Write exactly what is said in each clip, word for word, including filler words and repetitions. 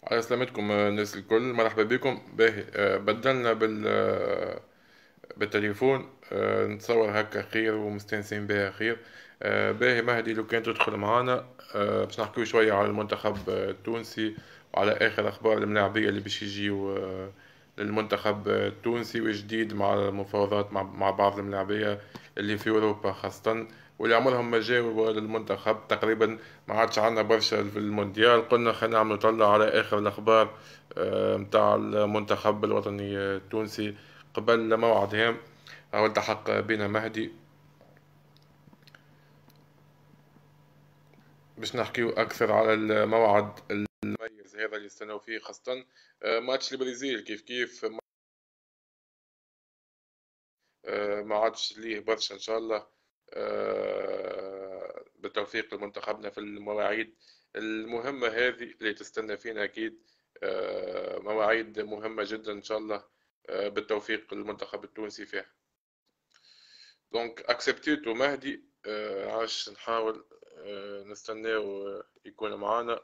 على سلامتكم الناس الكل، مرحبا بكم. باهي، آه، بدلنا بال آه، بالتليفون. آه، نتصور هكا خير ومستانسين بها خير. آه، باهي مهدي، لو كان تدخل معانا آه، باش نحكيو شوية على المنتخب آه، التونسي، وعلى آخر أخبار الملاعبية اللي باش يجيو آه، للمنتخب التونسي، وجديد مع المفاوضات مع مع بعض الملاعبية اللي في أوروبا خاصة، واللي عمرهم ما جاوا للمنتخب تقريبا. ما عادش عندنا برشا في المونديال، قلنا خلينا نعملوا طلع على آخر الأخبار آه، متاع المنتخب الوطني التونسي قبل موعد هام أو التحق بنا مهدي، باش نحكيو أكثر على الموعد المميز هذا اللي استناو فيه، خاصة آه، ماتش البرازيل. كيف كيف آه، ما عادش ليه برشا إن شاء الله. آه، بالتوفيق لمنتخبنا في المواعيد المهمة هذه اللي تستنى فينا أكيد. آه، مواعيد مهمة جدا إن شاء الله. آه، بالتوفيق للمنتخب التونسي فيها. دونك اكسبتيتو مهدي. آه، عاش نحاول آه، نستناو آه، يكون معانا.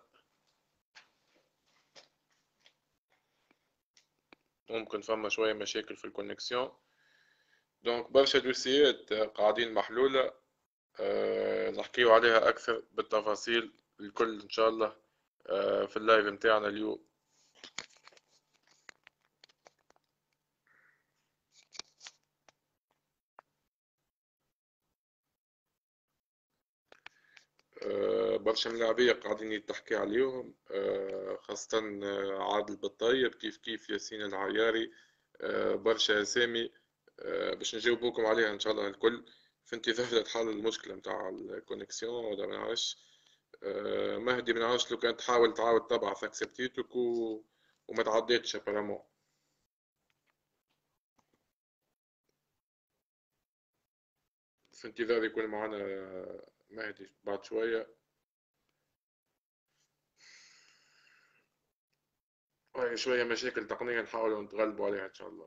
ممكن فما شوية مشاكل في الكونكسيون. دونك برشا دوسيات آه، قاعدين محلولة. آه، نحكيو عليها أكثر بالتفاصيل الكل إن شاء الله آه، في اللايف متاعنا اليوم. آه، برشا ملاعبية قاعدين يتحكي عليهم، آه، خاصة آه، عادل بالطيب، كيف كيف ياسين العياري. آه، برشا أسامي آه، باش نجاوبوكم عليها إن شاء الله الكل، في انتظار حل المشكلة متاع الكونكسيون ولا منعرفش. آه، مهدي منعرفش، لو كانت تحاول تعاود تبعث اكسبتيتك و... وما تعديتش ابارامون. في انتظار يكون معنا مهدي بعد شوية. هاي شوية مشاكل تقنية نحاول نتغلبوا عليها إن شاء الله.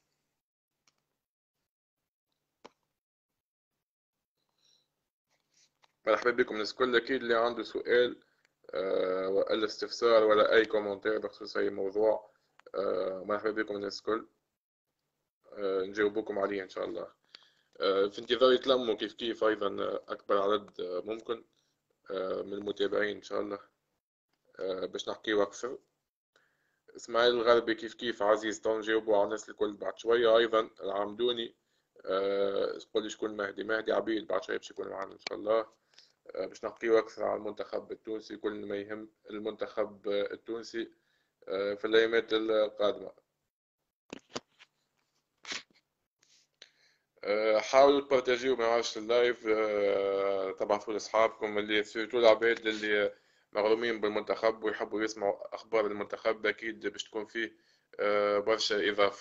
مرحبا بكم الناس الكل. أكيد اللي عنده سؤال آه، ولا استفسار ولا أي كومنتير بخصوص أي موضوع، آه، مرحبا بكم الناس الكل. آه، نجاوبكم عليه إن شاء الله. آه، في انتظار يتلموا كيف كيف أيضا آه، أكبر عدد آه، ممكن آه، من المتابعين إن شاء الله آه، باش نحكيو أكثر. إسماعيل الغربي كيف كيف عزيز، تو نجاوبوا على الناس الكل بعد شوية. أيضا العمدوني آه، تقول لي شكون مهدي. مهدي عبيد بعد شوية باش يكون معنا إن شاء الله آه، باش نحكيو أكثر على المنتخب التونسي، كل ما يهم المنتخب آه، التونسي آه، في الأيامات القادمة. آه، حاولوا تبارتاجيو ما عادش اللايف، آه، تبعثوا لأصحابكم اللي سيرتو العباد اللي مغرومين بالمنتخب ويحبوا يسمعوا أخبار المنتخب. أكيد باش تكون فيه آه، برشا إضافة.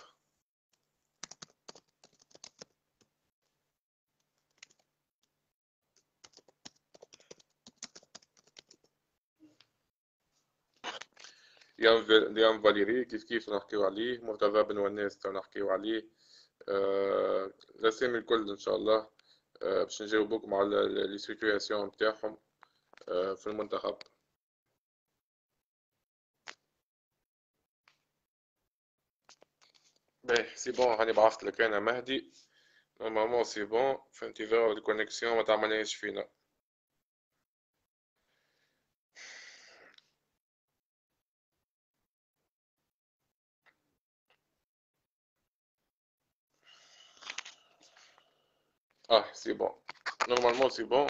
ديام ديام فاليري كيف كيف نحكيو عليه. مرتضى بن وناس نحكيو عليه. آه، الأسامي الكل إن شاء الله آه، باش نجاوبوكم على لي سيتوياسيون نتاعهم آه، في المنتخب. باهي سي بون، هاني بعثت لك أنا مهدي. نورمالمون سي بون، في انتظار الكونيكسيون ما تعملهاش فينا. اه سي بون، نورمالمون سي بون.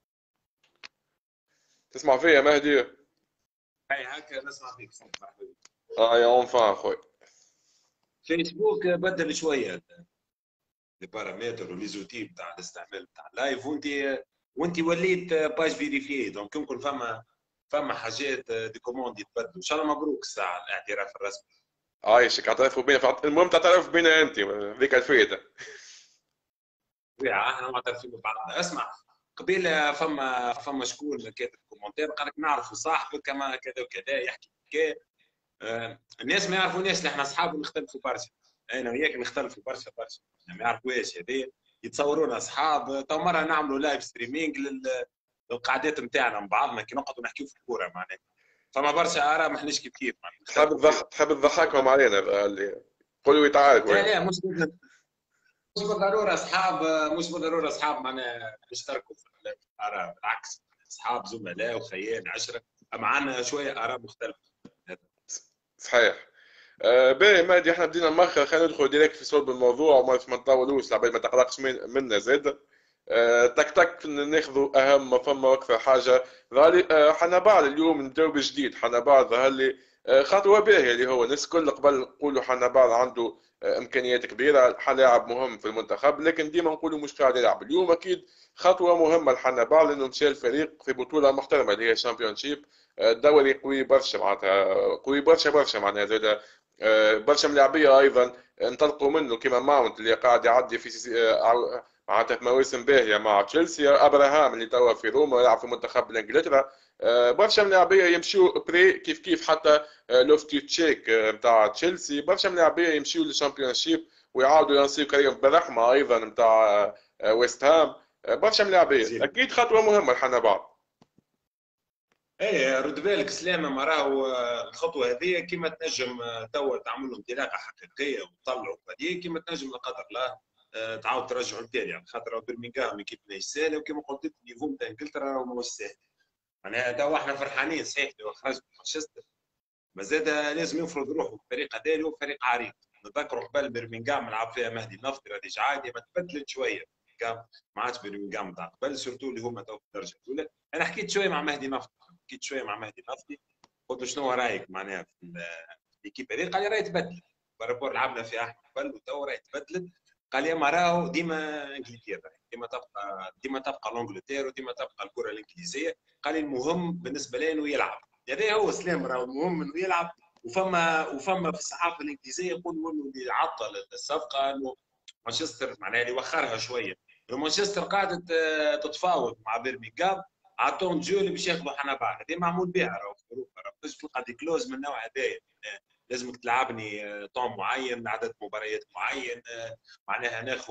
تسمع فيا مهدي؟ هاي هكا نسمع فيك سيد مرحبا. اه يا اونفان اخوي. فيسبوك بدل شويه البارامتر وليزوتي بتاع الاستعمال بتاع اللايف، وانت وانت وليت باج فيريفيي، دونك يمكن فما فما حاجات دي كوموند يتبدلوا. ان شاء الله مبروك الساعه الاعتراف الرسمي. عايشك، اعترفوا بينا فعط... المهم تعترف بينا انت، ذيك الفايدة. طبيعه احنا معترفين ببعضنا. اسمع، قبيله فما فما شكون كاتب كومنتير قال لك نعرفوا صاحبك كما كذا وكذا يحكي كذا. آه الناس ما يعرفوناش اللي احنا اصحاب ونختلفوا برشا. انا وياك نختلفوا برشا برشا، ما يعرفوش هذه. يتصورونا اصحاب. تو مره نعملوا لايف ستريمينج لل... للقعدات نتاعنا مع بعضنا كي نقعدوا نحكيو في الكوره معناها. فما برشا اراء ماحناش كيف كيف تحب تضحك تحب تضحكهم علينا اللي قولوا يتعاركوا. لا لا مش مش بالضروره اصحاب، مش بالضروره اصحاب معناها يشتركوا في الاراء، بالعكس اصحاب زملاء وخيال عشره، اما عندنا شويه اراء مختلفه. صحيح. آه باهي مادي، احنا بدينا نمخر، خلينا ندخل ديريكت في صلب الموضوع وما ما نطولوش لعباد ما تقلقش من منا زاد. آه تك تك ناخذوا اهم ما فما واكثر حاجه ظهرلي. آه حنبال اليوم نديرو بجديد. حنبال ظهر لي آه خطوه باهيه، اللي هو الناس الكل قبل نقولوا حنبال عنده آه امكانيات كبيره، حلاعب مهم في المنتخب، لكن ديما نقولوا مش قاعد يلعب. اليوم اكيد خطوه مهمه لحنبال لانه مشى الفريق في بطوله محترمه اللي هي شامبيون شيب. الدوري قوي برشا معناتها، قوي برشا برشا معناها زاد. برشا ملاعبيه ايضا انطلقوا منه كيما ماونت اللي قاعد يعدي في معناتها مواسم باهيه مع تشيلسي، ابراهام اللي توا في روما يلعب في منتخب انجلترا. برشا ملاعبيه يمشيو بري كيف كيف، حتى لوفتي تشيك نتاع تشيلسي. برشا ملاعبيه يمشيو للشامبيون شيب ويعاودوا ينصيو كريم بالرحمه ايضا نتاع ويست هام. برشا ملاعبيه اكيد خطوه مهمه لحنا بعض. ايه رد بالك سلامه، ما راهو الخطوه هذه كيما تنجم توا تعمل له انطلاقه حقيقيه وتطلعوا هذه، كيما تنجم لا قدر الله تعاود ترجعوا التالي، على خاطر برمنغهام كيف ماهيش سهله، وكيما قلت النيفو نتاع انجلترا راهو ماهوش سهل. معناها توا احنا فرحانين صحيح لو خرج من مانشستر، ما زاد لازم يفرض روحه الفريق هذا اللي هو فريق عريق. نتذكروا قبل برمنغهام لعب فيها مهدي النفطي راديج عادي، ما تبدلت شويه برمنغهام، ما عادش برمنغهام تاع قبل سورتو اللي هما تو في الدرجه الاولى. انا حكيت شويه مع مهدي نفطي، حكيت شويه مع مهدي نفطي قلت له شنو رايك معناها في الكيب هذه؟ قال لي راهي تبدلت، بارابور لعبنا فيها احنا قبل وتو راهي تبدلت. قال لي ما راهو ديما انجلترا، ديما تبقى ديما تبقى لانجلتير وديما تبقى الكره الانجليزيه. قال لي المهم بالنسبه لي انه يلعب، هذا هو سلام، راهو المهم انه يلعب. وفما وفما في الصحافه الانجليزيه يقولوا انه اللي عطل الصفقه انه مانشستر معناها اللي وخرها شويه، انه مانشستر قاعده تتفاوض مع برمنغهام عطوهم جول باش ياخذوا حنبال. هذه معمول بها راهو في اوروبا، راهو تلقى دي كلوز من النوع هذايا، لازمك تلعبني طون معين، عدد مباريات معين، معناها ناخذ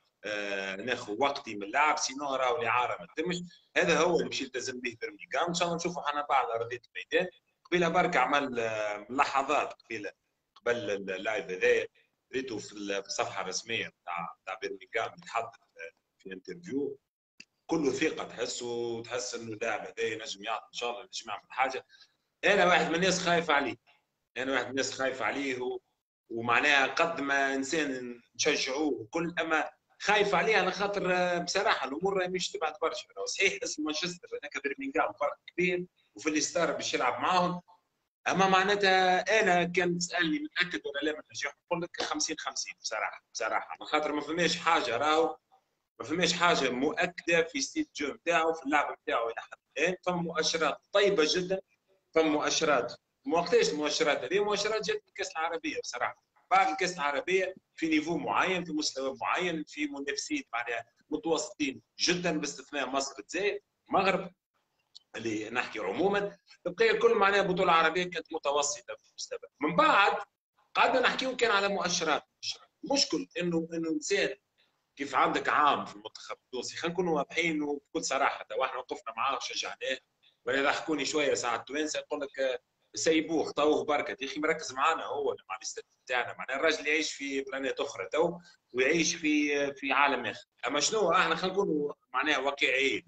ناخذ وقتي من اللاعب، سينو راهو الاعاره ما تتمش. هذا هو اللي باش يلتزم به برمنغهام. ان شاء الله نشوفوا حنبال على ارضيه الميدان. قبيله برك عمل لحظات قبيله قبل اللاعب هذايا، ريته في الصفحه الرسميه نتاع نتاع برمنغهام يتحدث في انترفيو كله ثقه، تحسه تحس انه اللاعب هذا ينجم يعطي ان شاء الله ينجم يعمل حاجه. انا واحد من الناس خايف عليه، انا واحد من الناس خايف عليه و... ومعناها قد ما انسان نشجعوه وكل، اما خايف عليه على خاطر بصراحه الامور راهي مش تبعد برشا. صحيح اسم مانشستر هناك برمنغهام فرق كبير وفي الستار باش يلعب معاهم، اما معناتها انا كان تسالني متاكد ولا لا من النجاح نقول لك خمسين خمسين بصراحه بصراحه، على خاطر ما فماش حاجه راهو ما فماش حاجه مؤكده في ستيل جو نتاعو في اللعب نتاعو الى حد الان. فما مؤشرات طيبه جدا، فما مؤشرات. وقتاش المؤشرات هذه؟ مؤشرات جت من الكاس العربيه بصراحه. بعد الكاس العربيه في نيفو معين، في مستوى معين، في منافسين معناها متوسطين جدا باستثناء مصر الجزائر المغرب اللي نحكي عموما. تبقى الكل معناها بطوله عربيه كانت متوسطه في المستوى. من بعد قعدنا نحكيو كان على مؤشرات. مشكل انه انه انسان كيف عندك عام في المنتخب التونسي، خلينا نكونوا واضحين وبكل صراحه، واحنا وقفنا معاه وشجعناه ولا يضحكوني شويه ساعات توانسه يقول لك سيبوه خطوه بركه، يا اخي مركز معنا هو مع الاستاذ بتاعنا، معناها الراجل يعيش في بلانيت اخرى تو ويعيش في في عالم اخر. اما شنو احنا خلينا نكونوا معناها واقعيين.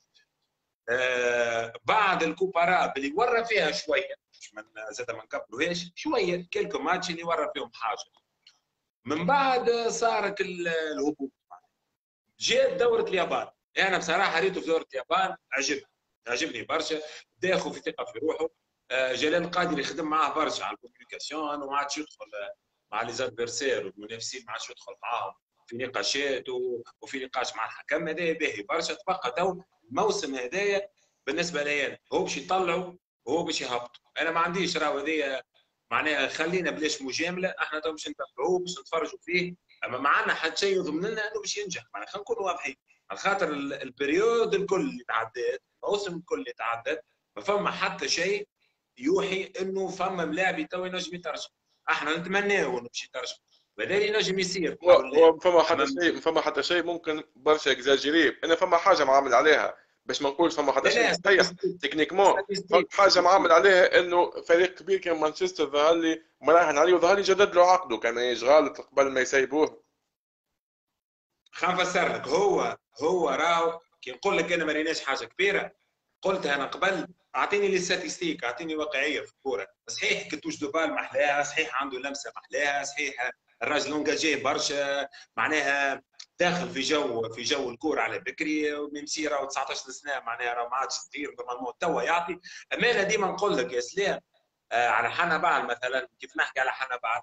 آه بعد الكوباراب اللي ورى فيها شويه، مش من زاد ما نكبروهاش شويه، كلكم ماتش اللي ورى فيهم حاجه، من بعد صارت الهبوط. جات دوره اليابان، انا بصراحه ريته في دوره اليابان عجبني عجبني برشا، بدا ياخذ في ثقه في روحه. جلال القادري يخدم معاه برشا على الكوميونيكاسيون، وما عادش يدخل مع لي زادفيرسير والمنافسين، ما عادش يدخل معاهم في نقاشات وفي نقاش مع الحكم. هذايا باهي برشا. تبقى تو الموسم هذايا بالنسبه لي أنا هو باش يطلعوا وهو باش يهبطوا. انا ما عنديش راهو هذايا معناها خلينا بلاش مجامله، احنا تو باش نتبعوه باش نتفرجوا فيه، اما ما عندنا حتى شيء يضمن لنا انه باش ينجح. معناها خلينا نكونوا واضحين، على خاطر البريود الكل اللي تعدات، الموسم الكل اللي تعدت، ما فما حتى شيء يوحي انه فما ملاعب تو ينجم يترجم. احنا نتمناو انه باش يترجم، وهذا ينجم يصير. هو فما حتى شيء فما حتى شيء ممكن برشا اكزاجيري. انا فما حاجه معامل عليها باش ما نقولش فما حتى لا شيء لا صحيح تكنيكمون. ستاتيستيك حاجه معمل عليها انه فريق كبير كان مانشستر ظهر لي مراهن عليه وظهر لي جدد له عقده، كان يشغال قبل ما يسيبوه. خلينا نفسر لك. هو هو راهو كي نقول لك انا ما ريناش حاجه كبيره، قلتها انا قبل، اعطيني لي ستاتيستيك، اعطيني واقعيه في الكوره. صحيح كتوش دوبال محلاها، صحيح عنده لمسه محلاها، صحيح الراجل انجاجي برشا، معناها داخل في جو في جو الكوره على بكري، من سيره و19 سنه معناها راه ما عادش صغير نورمالمون توا يعطي. اما انا ديما نقول لك يا سلام آه على حنا بعل مثلا، كيف نحكي على حنا بعل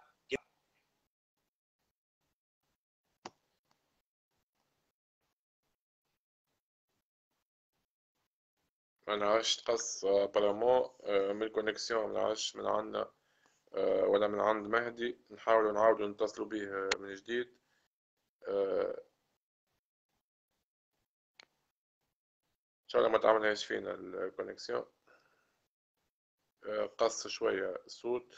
ما نعرفش تقص ابارامون من الكونيكسيون، ما نعرفش من عندنا ولا من عند مهدي، نحاولوا نعاودوا نتصلوا به من جديد. ان شاء الله ما تعملهاش فينا الكونيكسيون. قص شويه الصوت.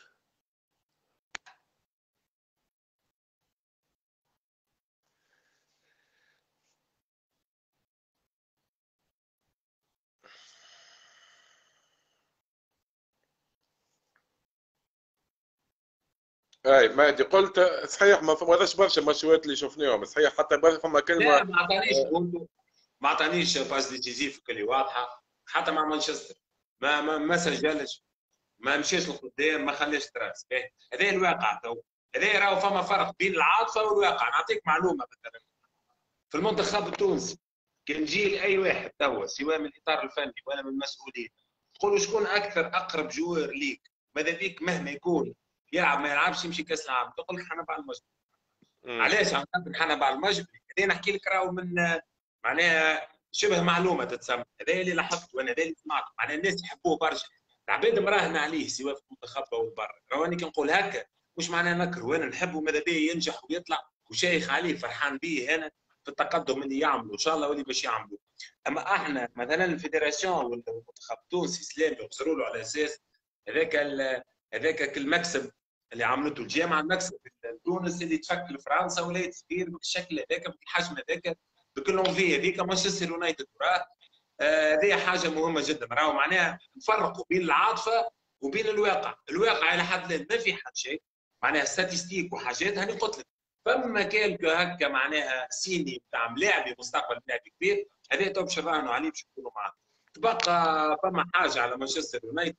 اي مهدي قلت صحيح ما فماش برشا ماتشات اللي شفناهم، صحيح حتى برشا فما كلمه. لا ما عطانيش بونتو، ما عطانيش باس ديسيزيف اللي واضحه، حتى مع مانشستر ما ما, ما سجلش، ما مشيش لقدام، ما خليش تراس. هذا الواقع تو، هذا راهو فما فرق بين العاطفه والواقع. نعطيك معلومه مثلا، في المنتخب التونسي كان جيل اي واحد توا سواء من الاطار الفني ولا من المسؤولين، تقولوا شكون اكثر اقرب جوار ليك ماذا بيك مهما يكون يلعب ما يلعبش يمشي كاس العالم، تقول لك حنبال المجري. علاش عم نقول حنبال المجري؟ هذا نحكي لك راهو من معناها شبه معلومه تتسمى، هذا اللي لاحظت وانا هذا اللي سمعت، معناها الناس يحبوه برشا، العباد مراهنه عليه سواء في المنتخب او برا. راني كنقول هكا مش معناها نكره، وانا نحبه ماذا بيه ينجح ويطلع وشايخ عليه فرحان به انا في التقدم اللي يعملوا ان شاء الله واللي باش يعملوا. اما احنا مثلا الفيدراسيون ولا المنتخب التونسي سلام يخسروا له على اساس هذاك هذاك المكسب اللي عملته الجامعه، المكسب تونس اللي تشكل فرنسا ولات صغير بالشكل هذاك بالحجم هذاك بكل هذيك مانشستر يونايتد. هذه آه حاجه مهمه جدا، راهو معناها نفرقوا بين العاطفه وبين الواقع. الواقع الى حد الان ما في حد شيء معناها ستاتيستيك وحاجات. هاني قلت لك فما كالكو هكا معناها سيني بتاع ملاعبي مستقبل ملاعبي كبير، هذا تو باش نراهنوا عليه باش نكونوا معاه. تبقى فما حاجه على مانشستر يونايتد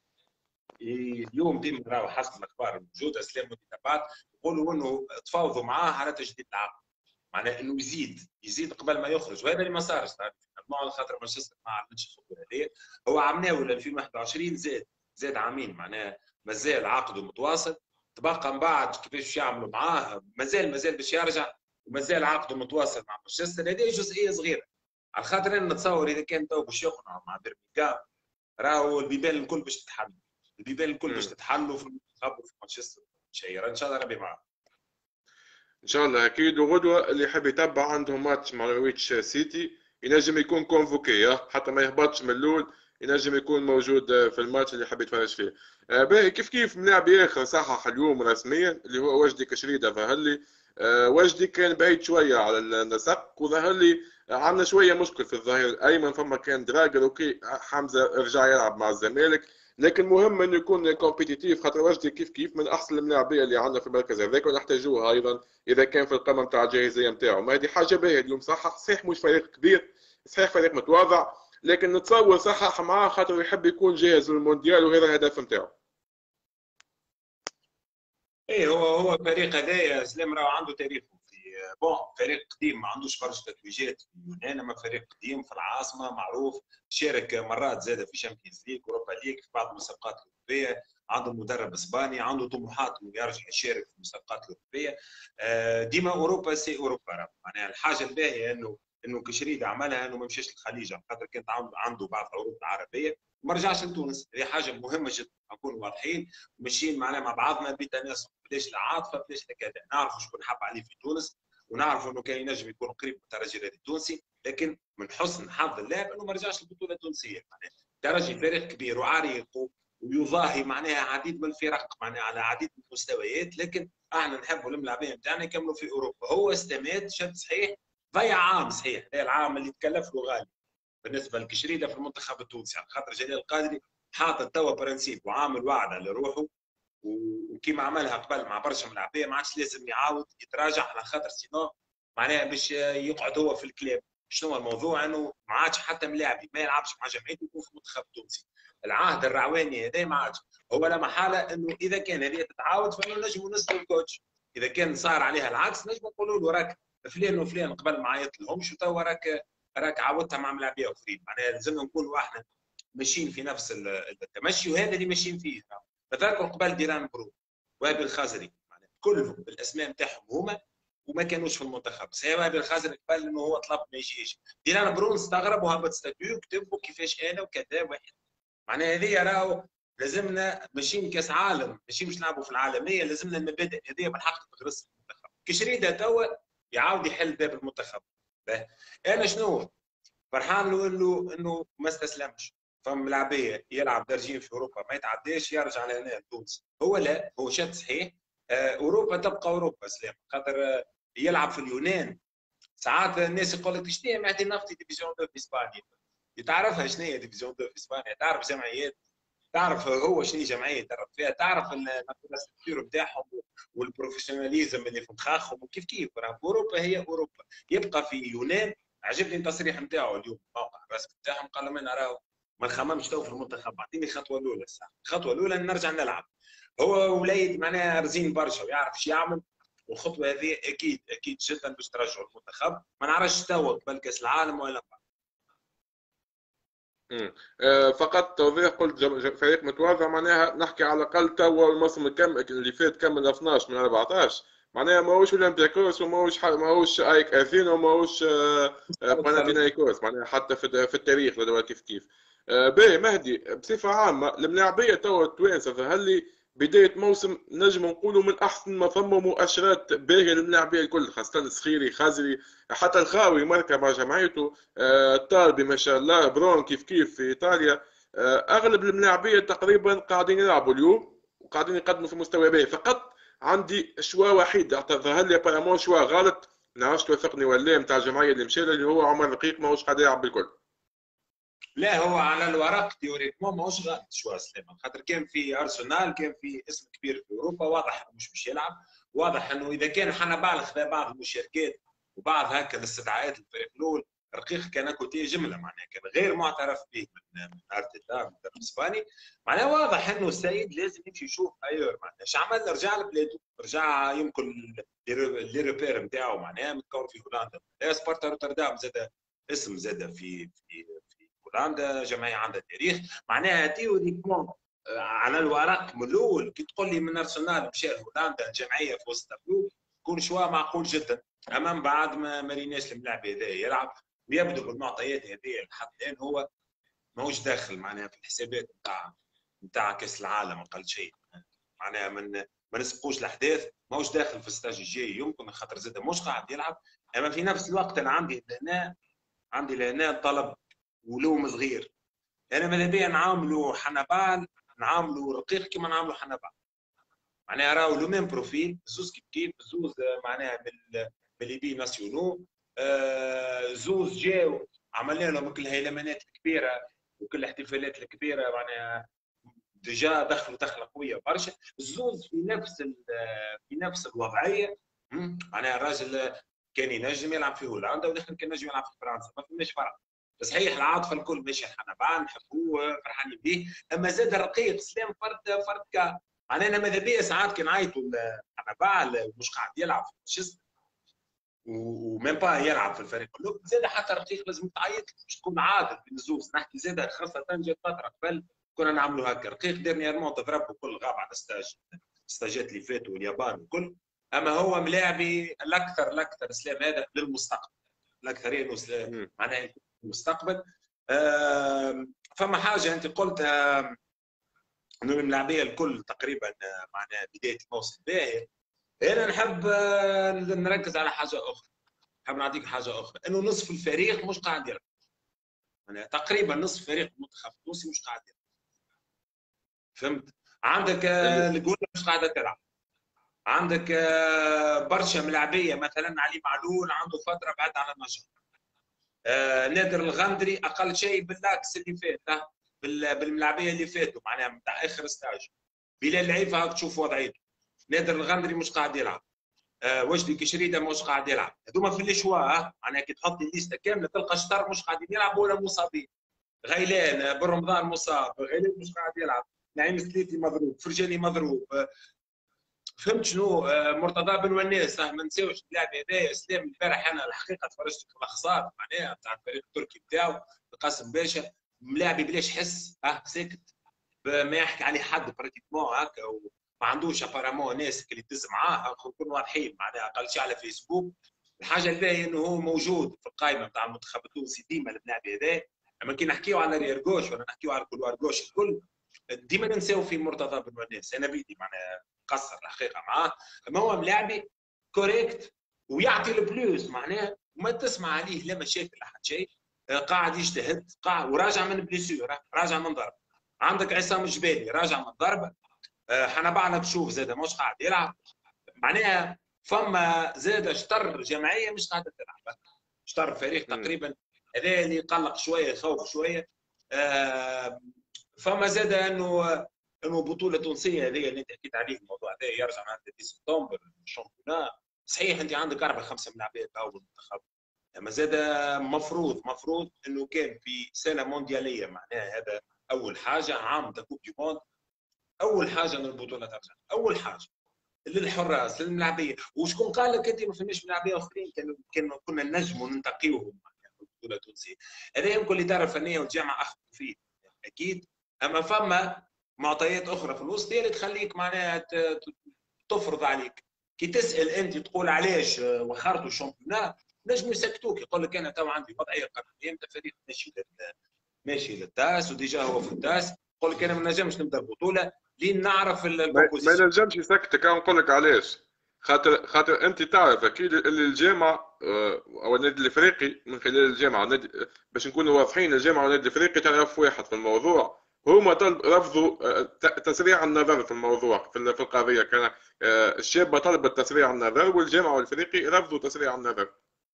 اليوم ديما راهو حسب الاخبار الموجوده سلام والكتابات يقولوا انه تفاوضوا معاه على تجديد العقد، معناه انه يزيد يزيد قبل ما يخرج، وهذا اللي ما صارش على خاطر مانشستر ما عملش الخطوه هذه. هو عملناه ولا ألفين وواحد وعشرين زاد زاد عامين، معناه مازال عقده متواصل. تبقى من بعد كيفاش باش يعملوا معاه، مازال مازال باش يرجع ومازال عقده متواصل مع مانشستر. هذه جزئيه صغيره على خاطر انا نتصور اذا كان تو باش يقنعوا مع بيرمينغهام راهو البيبان الكل باش تتحل، البيبان الكل باش تتحلوا في المنتخب وفي مانشستر شير ان شاء الله ربي معاه. ان شاء الله اكيد. وغدوه اللي يحب يتبع عندهم ماتش مع نويتش سيتي ينجم يكون كونفوكي حتى ما يهبطش من الاول، ينجم يكون موجود في الماتش اللي يحب يتفرج فيه. باهي كيف كيف ملاعب اخر صحح اليوم رسميا اللي هو وجدي كشريده، ظهر لي وجدي كان بعيد شويه على النسق وظهر لي عندنا شويه مشكل في الظهير الايمن، فما كان دراجر اوكي حمزه رجع يلعب مع الزمالك، لكن مهم انه يكون كومبيتيتيف خاطر وجدي كيف كيف من احسن الملاعبيه اللي عندنا في المركز هذاك ونحتاجوها ايضا اذا كان في القمه نتاع الجاهزيه نتاعو. ما هذه حاجه باهيه اليوم صحح، صحيح مش فريق كبير، صحيح فريق متواضع، لكن نتصور صحح معاه خاطر يحب يكون جاهز للمونديال وهذا الهدف نتاعو. ايه هو هو فريق هذايا سلام راهو عنده تاريخه في بون، فريق قديم ما عندوش برشا تتويجات في اليونان، اما فريق قديم في العاصمه معروف، شارك مرات زاد في شامبيونز ليج اوروبا ليج في بعض المسابقات الاوروبيه، عنده مدرب اسباني، عنده طموحات انه يرجع يشارك في المسابقات الاوروبيه. ديما اوروبا سي اوروبا، معناها الحاجه الباهيه انه انه كشريده عملها انه ما مشاش للخليج على خاطر كانت عنده بعض العروض العربيه وما رجعش لتونس. هذه حاجه مهمه جدا نكونوا واضحين ماشيين معنا مع بعضنا بتناسق، بلاش العاطفه بلاش كذا، نعرفوا شكون حب عليه في تونس ونعرفوا انه كان ينجم يكون قريب من الترجي التونسي، لكن من حسن حظ اللاعب انه ما رجعش للبطوله التونسيه. معناها الترجي فريق كبير وعريق ويضاهي معناها عديد من الفرق معناها على عديد من المستويات، لكن احنا نحبوا الملاعبيه نتاعنا يكملوا في اوروبا. هو استمات شد صحيح ضيع عام صحيح، هذا العام اللي تكلف له غالي بالنسبه للكشريده في المنتخب التونسي، على خاطر جلال القادري حاطط توا برنسيب وعامل وعد على روحه، وكيما عملها قبل مع برشا ملاعبيه ما عادش لازم يعاود يتراجع، على خاطر سينو معناها باش يقعد هو في الكلاب. شنو هو الموضوع؟ انه ما عادش حتى ملاعبي ما يلعبش مع جمعيته يكون في المنتخب التونسي. العهد الرعواني هذا ما عادش، هو لا محاله انه اذا كان هذه تتعاود فانه نجموا نسالوا الكوتش، اذا كان صار عليها العكس نجموا نقولوا له راك فلان وفلان قبل ما عيط لهمش وتوا راك راك عاودتها مع ملاعبيه اخرين. معناها لازمنا نكونوا احنا ماشيين في نفس التمشي، وهذا اللي ماشيين فيه. فذاكر قبل ديران برو وابي الخازري كلهم بالاسماء نتاعهم هما وما كانوش في المنتخب. سي وابي الخازري قبل انه هو طلب ما يجيش، ديران برو استغرب وهبط ستاتيو وكتب كيفاش انا وكذا واحد. معناها هذه راهو لازمنا ماشيين كاس عالم، ماشي مش نلعبوا في العالميه، لازمنا المبادئ هذه بالحق تغرس في المنتخب. كشريده توا يعاود يحل باب المنتخب. انا شنو فرحان له انه انه ما استسلمش. فما ملاعبيه يلعب درجين في اوروبا ما يتعداش يرجع لهنا لتونس. هو لا، هو شاد صحيح. آه اوروبا تبقى اوروبا سلام، خاطر آه يلعب في اليونان. ساعات الناس يقول لك شنو هي معدي نفتي ديفيزيون دو في اسبانيا. تعرفها شنو هي ديفيزيون دو في اسبانيا؟ تعرف جمعيات، تعرف هو شنو جمعيه تعرف فيها، تعرف الستير بتاعهم والبروفيشناليزم اللي في مخاخهم وكيف كيف. اوروبا هي اوروبا. يبقى في اليونان. عجبني التصريح نتاعو اليوم الموقع الرسمي نتاعهم، قال لهم انا راهو ما نخممش تو في المنتخب، اعطيني الخطوه الاولى الساعه، الخطوه الاولى نرجع نلعب. هو وليد معناها رزين برشا ويعرف ايش يعمل، والخطوه هذه اكيد اكيد جدا باش ترجعوا المنتخب. ما نعرفش تو قبل كاس العالم ولا بعد. امم فقط توضيح، قلت فريق متواضع معناها نحكي على الاقل توا الموسم الكم اللي فات كمل اثناش من أربعطاش، معناها ماهوش اولمبياكوس وماهوش ماهوش ايك اثينا وماهوش باناتينايكوس، معناها حتى في التاريخ لدول كيف كيف. باهي مهدي، بصفه عامه الملاعبيه توا التوانسه ظهر لي بدايه موسم نجم نقولوا من احسن ما ثم مؤشرات باهيه للملاعبيه الكل، خاصه الصخيري خازري حتى الخاوي مركب مع جمعيته، الطالبي ما شاء الله، برون كيف كيف في ايطاليا. اغلب الملاعبيه تقريبا قاعدين يلعبوا اليوم وقاعدين يقدموا في مستوى باهي. فقط عندي شوا وحيد ظهر لي بارامون شوا غلط، ما نعرفش توافقني ولا نتاع الجمعيه اللي مشى اللي هو عمر رقيق ماهوش قاعد يلعب بالكل. لا هو على الورق تيوريكمون ماهوش غلط شوا سليمان، خاطر كان في ارسنال كان في اسم كبير في اوروبا، واضح انه مش باش يلعب. واضح انه اذا كان حنا خذا بعض المشاركات وبعض هكا الاستدعاءات للفريق الاول، رقيق كان كوتي جمله معناها كان غير معترف به من من ارتيتا من المدرب الاسباني. معناها واضح انه السيد لازم يمشي يشوف ايور. معناها ايش عمل؟ رجع لبلاده، رجع يمكن لي ريبير نتاعو معناها متكون في هولندا. سبارتا روتردام زاد اسم زاد في في في هولندا، جمعيه عندها تاريخ. معناها تيوريكمون على الورق من الاول كي تقول لي من ارسنال مشى لهولندا جمعيه في وسط البلو يكون شوا معقول جدا. امام بعد ما مريناش الملاعب هذا يلعب، ويبدو بالمعطيات هذه لحد الان هو ماهوش داخل معناها في الحسابات نتاع نتاع كاس العالم اقل شيء. معناها من ما نسبقوش الاحداث، ماهوش داخل في الستاج الجاي يمكن خاطر زاد مش قاعد يلعب. اما في نفس الوقت انا عندي لهنا عندي لهنا طلب ولوم صغير. انا ماذا بيا نعاملوا حنبال نعاملوا رقيق كما نعاملوا حنبال. معناها راهو لو ميم بروفيل، زوز كيف كيف، زوز معناها من من بي ناسيونو، آه زوز جاو عملنا لهم كل الهيلمانات الكبيره وكل الاحتفالات الكبيره، معناها ديجا دخلوا دخله قويه برشا. الزوز في نفس في نفس الوضعيه، معناها الراجل كان ينجم يلعب في هولندا ودخل كان ينجم يلعب في فرنسا، ما فماش فرق. صحيح العاطفه الكل ماشي حنبال نحبوه فرحانين به، اما زاد الرقيق سلام فرد فرد كا. معناها ماذا بيا ساعات كان عيطوا حنبال مش قاعد يلعب في مانشستر وميم با يلعب في الفريق كله، زاد حتى رقيق لازم تعيط باش تكون عادل بين الزوز. نحكي زاد خاصه جات فتره قبل كنا نعملوا هكا. رقيق ديرنييرمون تضرب وكل غاب على ستاج ستاجات اللي فاتوا واليابان وكل، اما هو ملاعبي الاكثر الاكثر اسلام هذا للمستقبل، الاكثريه معناها المستقبل. فما حاجه انت قلتها انه الملاعبيه الكل تقريبا معناها بدايه الموسم باهي. انا نحب نركز على حاجه اخرى، نحب نعطيك حاجه اخرى، انه نصف الفريق مش قاعد يلعب. يعني تقريبا نصف فريق المنتخب التونسي مش قاعد يلعب. فهمت؟ عندك الجولة مش قاعده تلعب، عندك برشا ملاعبيه مثلا علي معلول عنده فتره بعد على النشاط، آه نادر الغندري اقل شيء باللاكس اللي فات بالملاعبيه اللي فاتوا معناها نتاع اخر ستاج. بلال العيفه هاك تشوف وضعيته. نادر الغندري مش قاعد يلعب. آه وجدي كشريده مش قاعد يلعب. هذوما في الاشواء معناها كي تحط الليسته كامله تلقى شطر مش قاعدين يلعبوا ولا مصابين. غيلان بالرمضان مصاب، غيلان مش قاعد يلعب، نعيم سليتي مضروب، فرجاني مضروب. فهمت شنو؟ مرتضى بن وناس ما نساوش اللاعب هذايا اسلام. البارح انا الحقيقه تفرجت في الاخبار معناها تاع الفريق التركي بتاعو قاسم باشا ملاعبي بلاش حس اه ساكت ما يحكي عليه حد براتيكمون هكا وما عندوش ابارامون ناس اللي تدز معاه نكونوا واضحين معناها اقل شيء على فيسبوك. الحاجه الباهيه انه هو موجود في القائمه نتاع المنتخب التونسي ديما اللاعب هذا. اما كي نحكيو على ريرغوش ولا نحكيو على كولوارغوش الكل ديما ننساو في مرتضى بن وناس. انا بيدي معناها قصر الحقيقه معاه. اما هو ملاعبي كوريكت ويعطي البلوس معناها وما تسمع عليه لا مشاكل لا حد شيء. قاعد يجتهد قاعد وراجع من بليسيور راجع من ضرب. عندك عصام الجبالي راجع من ضرب. حنبعنا تشوف زاد مش قاعد يلعب معناها. فما زاد شطر جماعيه مش قاعده تلعب. شطر فريق تقريبا هذا اللي يقلق شويه يخوف شويه. فما زاد انه انه بطوله تونسيه هذه اللي انت حكيت عليه الموضوع هذا يرجع مع سبتمبر الشامبيونات. صحيح انت عندك اربع خمسه ملاعبيه اول المنتخب. اما زاد مفروض مفروض انه كان في سنه موندياليه معناها هذا اول حاجه عام كوب دي موند. اول حاجه ان البطوله ترجع اول حاجه للحراس للملاعبيه. وشكون قال لك انت ما فماش ملاعبيه اخرين كانوا كانوا كنا نجموا ننتقيوهم في البطوله التونسيه. هذا يمكن الاداره الفنيه والجامعه اخذوا فيه اكيد. اما فما معطيات اخرى في الوسط هي اللي تخليك معناها تفرض عليك. كي تسال انت تقول علاش وخرتوا الشامبيونات نجموا يسكتوك. يقول لك انا تو عندي وضعيه قانونيه انت فريق ماشي ماشي للتاس وديجا هو في التاس. يقول لك انا ما نجمش نبدا البطوله لين نعرف البوزيشن. ما نجمش يسكتك. نقول لك علاش. خاطر خاطر انت تعرف اكيد اللي الجامعه او النادي الافريقي من خلال الجامعه باش نكونوا واضحين الجامعه والنادي الافريقي تعرف واحد في الموضوع. هما طلب رفضوا تسريع النظر في الموضوع في القضيه. كان الشابه طلبت تسريع النظر والجامعه والافريقي رفضوا تسريع النظر.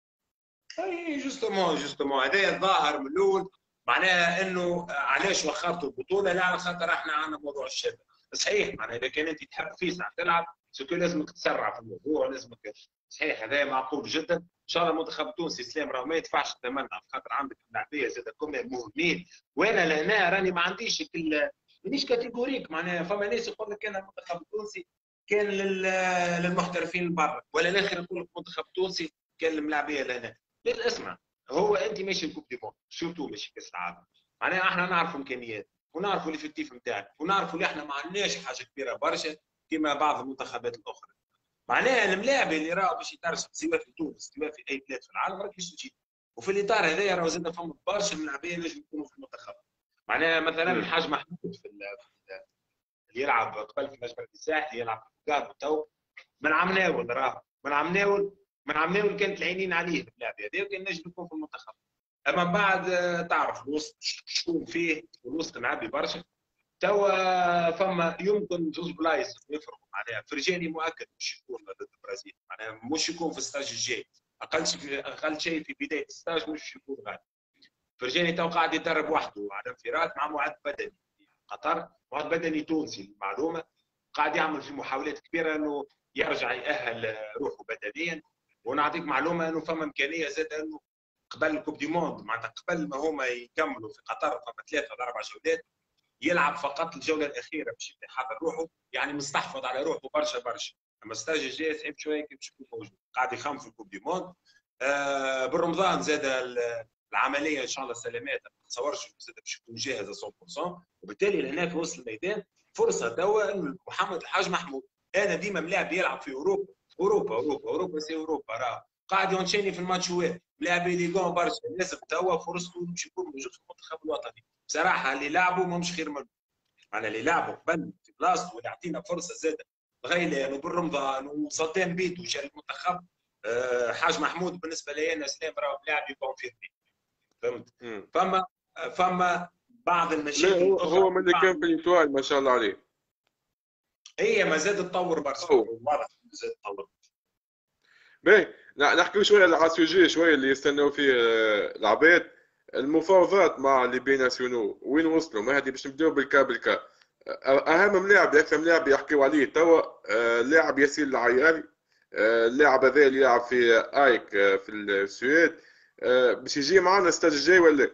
اي جوستومون جوستومون هذا الظاهر من الاول معناها انه علاش وخرتوا البطوله لا على خاطر احنا عندنا موضوع الشابه. صحيح معناها اذا كان انت تحب فيسع تلعب سكو لازمك تسرع في الموضوع لازمك. صحيح هذا معقول جدا. ان شاء الله المنتخب التونسي سلام راه ما يدفعش الثمن خاطر عندك لاعبيه زاد كلهم مهمين. وانا لهنا راني ما عنديش كل مانيش كاتيجوريك معناها. فما ناس يقول لك انا المنتخب التونسي كان للمحترفين برا ولا الاخر يقول لك المنتخب التونسي كان الملاعبيه لهنا. لا اسمع هو انت ماشي الكوب دي مون شفتوا ماشي كاس العالم معناها احنا نعرفوا امكانيات ونعرفوا الافكتيف نتاعنا ونعرفوا اللي احنا ما عندناش حاجه كبيره برشا كما بعض المنتخبات الاخرى. معناها الملاعب اللي راهو باش يترشح سواء في تونس سواء في اي بلاد في العالم راك باش تجي. وفي الاطار هذايا راهو زاد فما برشا ملاعبيه نجم يكونوا في المنتخب. معناها مثلا الحاج محمود في اللي يلعب قبل في نجم الساحل يلعب في كارو تو من عمناول راهو من عمناول من عمناول كانت العينين عليه اللاعب هذا وكان نجم يكون في المنتخب. اما بعد تعرف الوسط شكون فيه والوسط معبي برشا. توا فما يمكن زوز بلايص يفرقوا معناها. فرجاني مؤكد مش يكون ضد البرازيل معناها مش يكون في الستاج الجاي اقل شيء اقل شيء في بدايه الستاج مش يكون غالي. فرجاني تو قاعد يدرب وحده على انفراد مع معد بدني في قطر. معد بدني تونسي للمعلومه قاعد يعمل في محاولات كبيره انه يرجع يأهل روحه بدنيا. ونعطيك معلومه انه فما امكانيه زاد انه قبل الكوب دي موند معناتها قبل ما هما يكملوا في قطر فما ثلاثه ولا اربع جولات يلعب فقط الجوله الاخيره باش يحضر روحه يعني مستحفظ على روحه برشا برشا. اما الستاج الجاي صعيب شويه كي باش يكون موجود قاعد يخم في الكوب دي موند. آه بالرمضان زاد العمليه ان شاء الله سلامات ما نتصورش زاد باش يكون جاهز مية بالمية. وبالتالي لهنا في وسط الميدان فرصه توا انه محمد الحاج محمود انا ديما ملاعب يلعب في اوروبا اوروبا اوروبا اوروبا سي اوروبا راه قاعد يونشيني في الماتشوات لاعب ليغون برشا لازم توا فرصته باش يكون موجود في المنتخب الوطني. بصراحه اللي لعبوا ماهمش خير منه. انا اللي لعبوا قبل في بلاصته واللي يعطينا فرصه زاده غيلان وبالرمضان وسلطان بيتو جا المنتخب. أه حاج محمود بالنسبه لي انا سلام راه لاعب يكونفيرمي فهمت. فما فما بعض المشاكل هو, هو من اللي كان في الانتوال ما شاء الله عليه. هي ما زاد تطور برشا واضح زاد تطور. باهي نحكيو شويه على السوجي شويه اللي يستناو فيه آه، العباد. المفاوضات مع لي بي ناسيونو وين وصلوا؟ ما هذه باش نبداو بالكا بالكا. آه، اهم ملاعب اكثر ملاعب يحكيو عليه توا آه، لاعب ياسين العياري. آه، اللاعب هذا اللي يلعب في ايك آه، في السويد. آه، باش يجي معنا الستاج الجاي ولا؟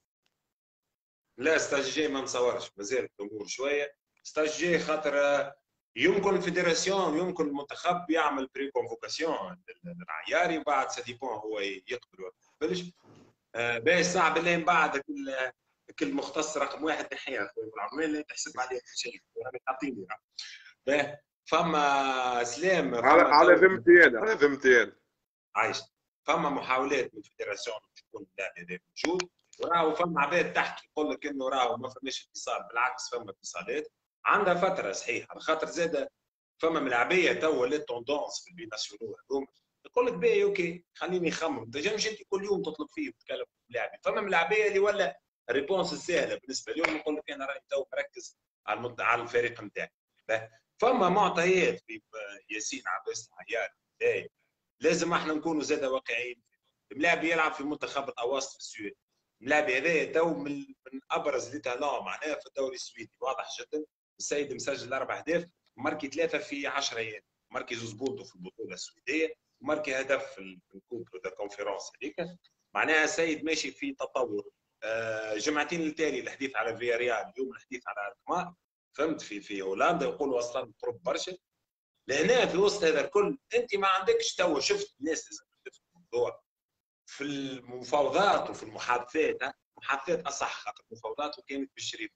لا ستاج جاي ما نصورش، مازال الامور شويه. ستاج جاي خاطر آه، يمكن الفيدراسيون يمكن المنتخب يعمل بري كونفوكاسيون للعياري، وبعد سا ديبون هو يقبل ولا ما يقبلش. آه، باهي الساعه بالله من بعد كل كل مختص رقم واحد نحيها خويا بالعمال لا تحسب عليه كل شيء راك تعطيني. باهي فما سلام على فما على تو ذمتي انا، على ذمتي انا. عايش. فما محاولات من الفيدراسيون باش يكون اللاعب هذا موجود، وراهو فما عباد تحت يقول لك انه راهو ما فماش اتصال، بالعكس فما اتصالات عندها فتره صحيح، على خاطر زاد فما ملاعبيه تو ولات توندونس في البي ناسيونال هذوما يقول لك باهي اوكي خليني نخمم، ما تنجمش انت كل يوم تطلب فيه وتتكلم ملاعبي. فما ملاعبيه اللي ولا الريبونس السهله بالنسبه لهم يقول لك انا راني تو مركز على المد... على الفريق نتاعي. فما معطيات في ياسين عباس العيار لازم احنا نكونوا زاد واقعيين. الملاعب يلعب في منتخب الاواسط في السويد، الملاعب هذا تو من من ابرز لي تالون معناها في الدوري السويدي واضح جدا. السيد مسجل اربع اهداف، ماركي ثلاثه في عشرة ايام، ماركي زوز بولدو في البطوله السويديه، وماركي هدف في الكوب دا كونفيرونس هذيك. معناها سيد ماشي في تطور. آه جمعتين التالي الحديث على فياريال، اليوم الحديث على الكمار، فهمت؟ في في هولندا يقولوا اصلا قرب برشا. لهنا في وسط هذا الكل انت ما عندكش تو شفت الناس في الموضوع في المفاوضات وفي المحادثات. المحادثات اصح خاطر المفاوضات وكانت بالشريف.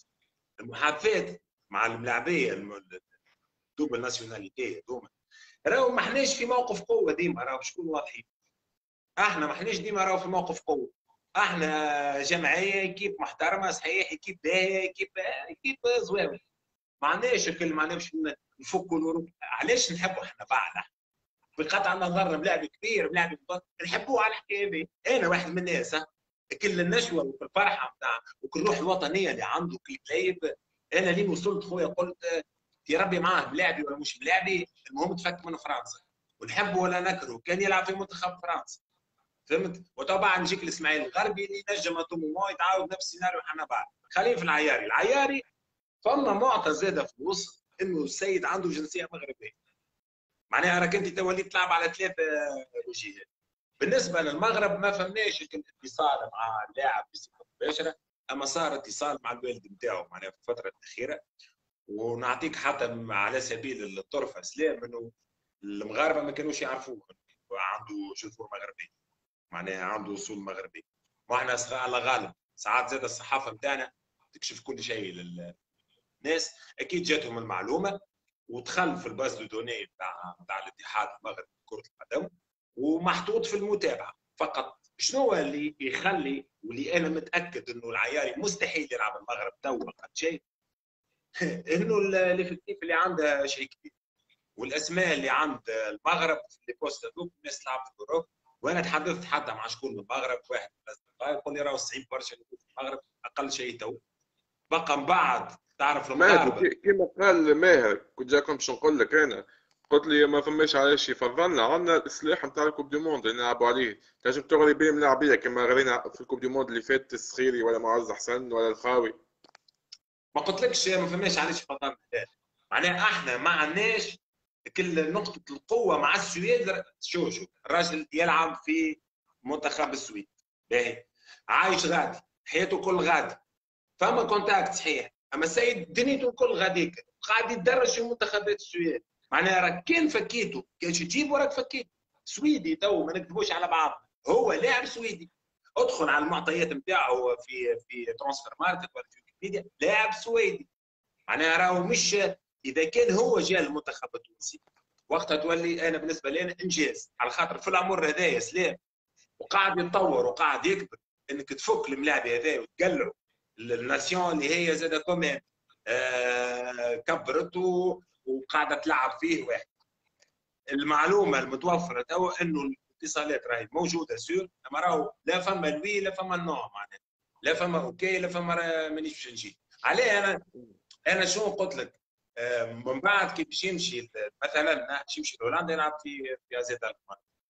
المحادثات مع الملاعبيه الدوبل ناسيوناليتي هذوما راهو ما احناش في موقف قوه ديما، راهو شكون واضحين. احنا ما احناش ديما راهو في موقف قوه. احنا جمعيه كيف محترمه صحيح، كيف باهيه، كيف كيف زويوي. ما عندناش الكل، ما عندناش نفكوا الورق. علاش نحبوا احنا بعض؟ بقطع النظر ملاعب كبير ملاعب نحبوه على الحكايه هذه. انا واحد من الناس كل النشوه والفرحه نتاع وكل الروح الوطنيه اللي عنده كي تلايب. انا لين وصلت خويا قلت يا ربي معاه ملاعبي ولا مش ملاعبي، المهم تفك من فرنسا ونحبه ولا نكره، كان يلعب في منتخب فرنسا فهمت. وطبعا نجيك الاسماعيلي الغربي اللي نجم تومو يتعاود نفس السيناريو حنا بعد. خلينا في العياري. العياري فما معطى زاده في الوسط انه السيد عنده جنسيه مغربيه. معناها راك انت توليت تلعب على ثلاثه وجهات. بالنسبه للمغرب ما فهمناش الاتصال مع اللاعب بصفه مباشره، اما صار اتصال مع الوالد نتاعو معناها في الفتره الاخيره. ونعطيك حتى على سبيل الطرفه سلام انه المغاربه ما كانوش يعرفوه عنده جذور مغربيه، معناها عنده اصول مغربيه. واحنا على غالب ساعات زاد الصحافه نتاعنا تكشف كل شيء للناس، اكيد جاتهم المعلومه ودخل في الباز دو دوني بتاع بتاع الاتحاد المغربي لكره القدم ومحطوط في المتابعه فقط. شنو اللي يخلي واللي انا متاكد انه العياري مستحيل يلعب المغرب تو فقط شيء انه الافكتيف اللي عنده شيء كبير، والاسماء اللي عند المغرب في اللي بوست هذوك الناس تلعب في اوروبا. وانا تحدثت حتى مع شكون من المغرب واحد من الاصدقاء يقول لي راهو صعيب برشا في المغرب اقل شيء تو بقى من بعد تعرف مهدي المغاربه. كي- كيما قال ماهر كنت جاكم باش نقول لك انا. قلت لي ما فماش علاش يفضلنا عندنا السلاح نتاع الكوب دي موند اللي نلعبوا عليه. تنجم تغري بين ملاعبيه كما غرينا في الكوب دي موند اللي فات السخيري ولا معز حسن ولا الخاوي. ما قلتلكش ما فماش علاش فضلنا هذا، معناها احنا ما عندناش كل نقطه القوه مع السويد. شو شو الراجل يلعب في منتخب السويد باهي عايش غادي حياته كل غادي فما كونتاكت صحيح، اما السيد دنيته الكل غاديك قاعد يتدرج في منتخبات السويد. معناها راك كان فكيته كان تجيب وراك فكيته. سويدي تو ما نكذبوش على بعض، هو لاعب سويدي. ادخل على المعطيات نتاعو في في ترانسفير ماركت ولا في ويكيبيديا لاعب سويدي. معناها راهو مش اذا كان هو جاء المنتخب التونسي وقتها تولي انا بالنسبه لي أنا انجاز، على خاطر في العمر هذا يا سلام وقاعد يتطور وقاعد يكبر انك تفك الملاعب هذا وتقلعه الناسيون اللي هي زاد كمان آه كبرت وقاعده تلعب فيه واحد. المعلومه المتوفره تو انه الاتصالات راهي موجوده سور، اما راهو لا فما الوي لا فما النوع معناها لا فما اوكي لا فما مانيش باش نجي عليه. انا انا شنو قلت لك آه من بعد كي باش يمشي مثلا باش يمشي لهولندا يلعب في في ازيت الكمار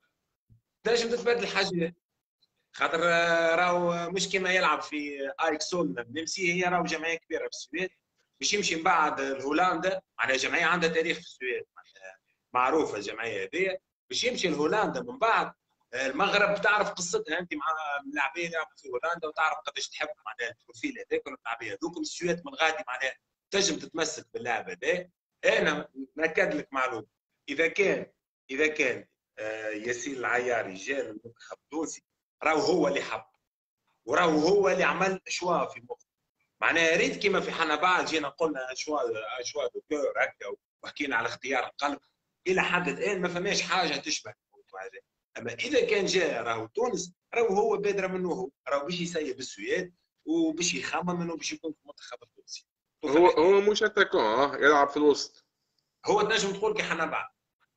تنجم تتبادل حاجات. خاطر راهو مش كيما يلعب في ايكسول نمسي، هي راهو جمعيه كبيره في السويد، باش يمشي من بعد لهولندا، معناها جمعيه عندها تاريخ في السويد معروفه الجمعيه هذه، باش يمشي لهولندا من بعد. المغرب تعرف قصتها انت مع اللاعبين يلعبوا في هولندا، وتعرف قداش تحب معناها البروفيل هذاك واللاعبين هذوك. السويد من غادي معناها تنجم تتمسك باللاعب هذا. انا ناكد لك معلومه، اذا كان اذا كان ياسين العياري جاء للمنتخب التونسي، راهو هو اللي حب، وراهو هو اللي عمل شوا في مخه. معناها ريت كيما في حنا بعد جينا قلنا شوا شوا دو كور هكا، وحكينا على اختيار القلب، الى حد الان ما فماش حاجه تشبه الموضوع هذا. اما اذا كان جاء راهو تونس، راهو هو بادره منه، هو راهو باش يسيب السويد وباش يخمم انه باش يكون في المنتخب التونسي. هو هو مش اتاكون يلعب في الوسط. هو تنجم تقول كي حنا بعد،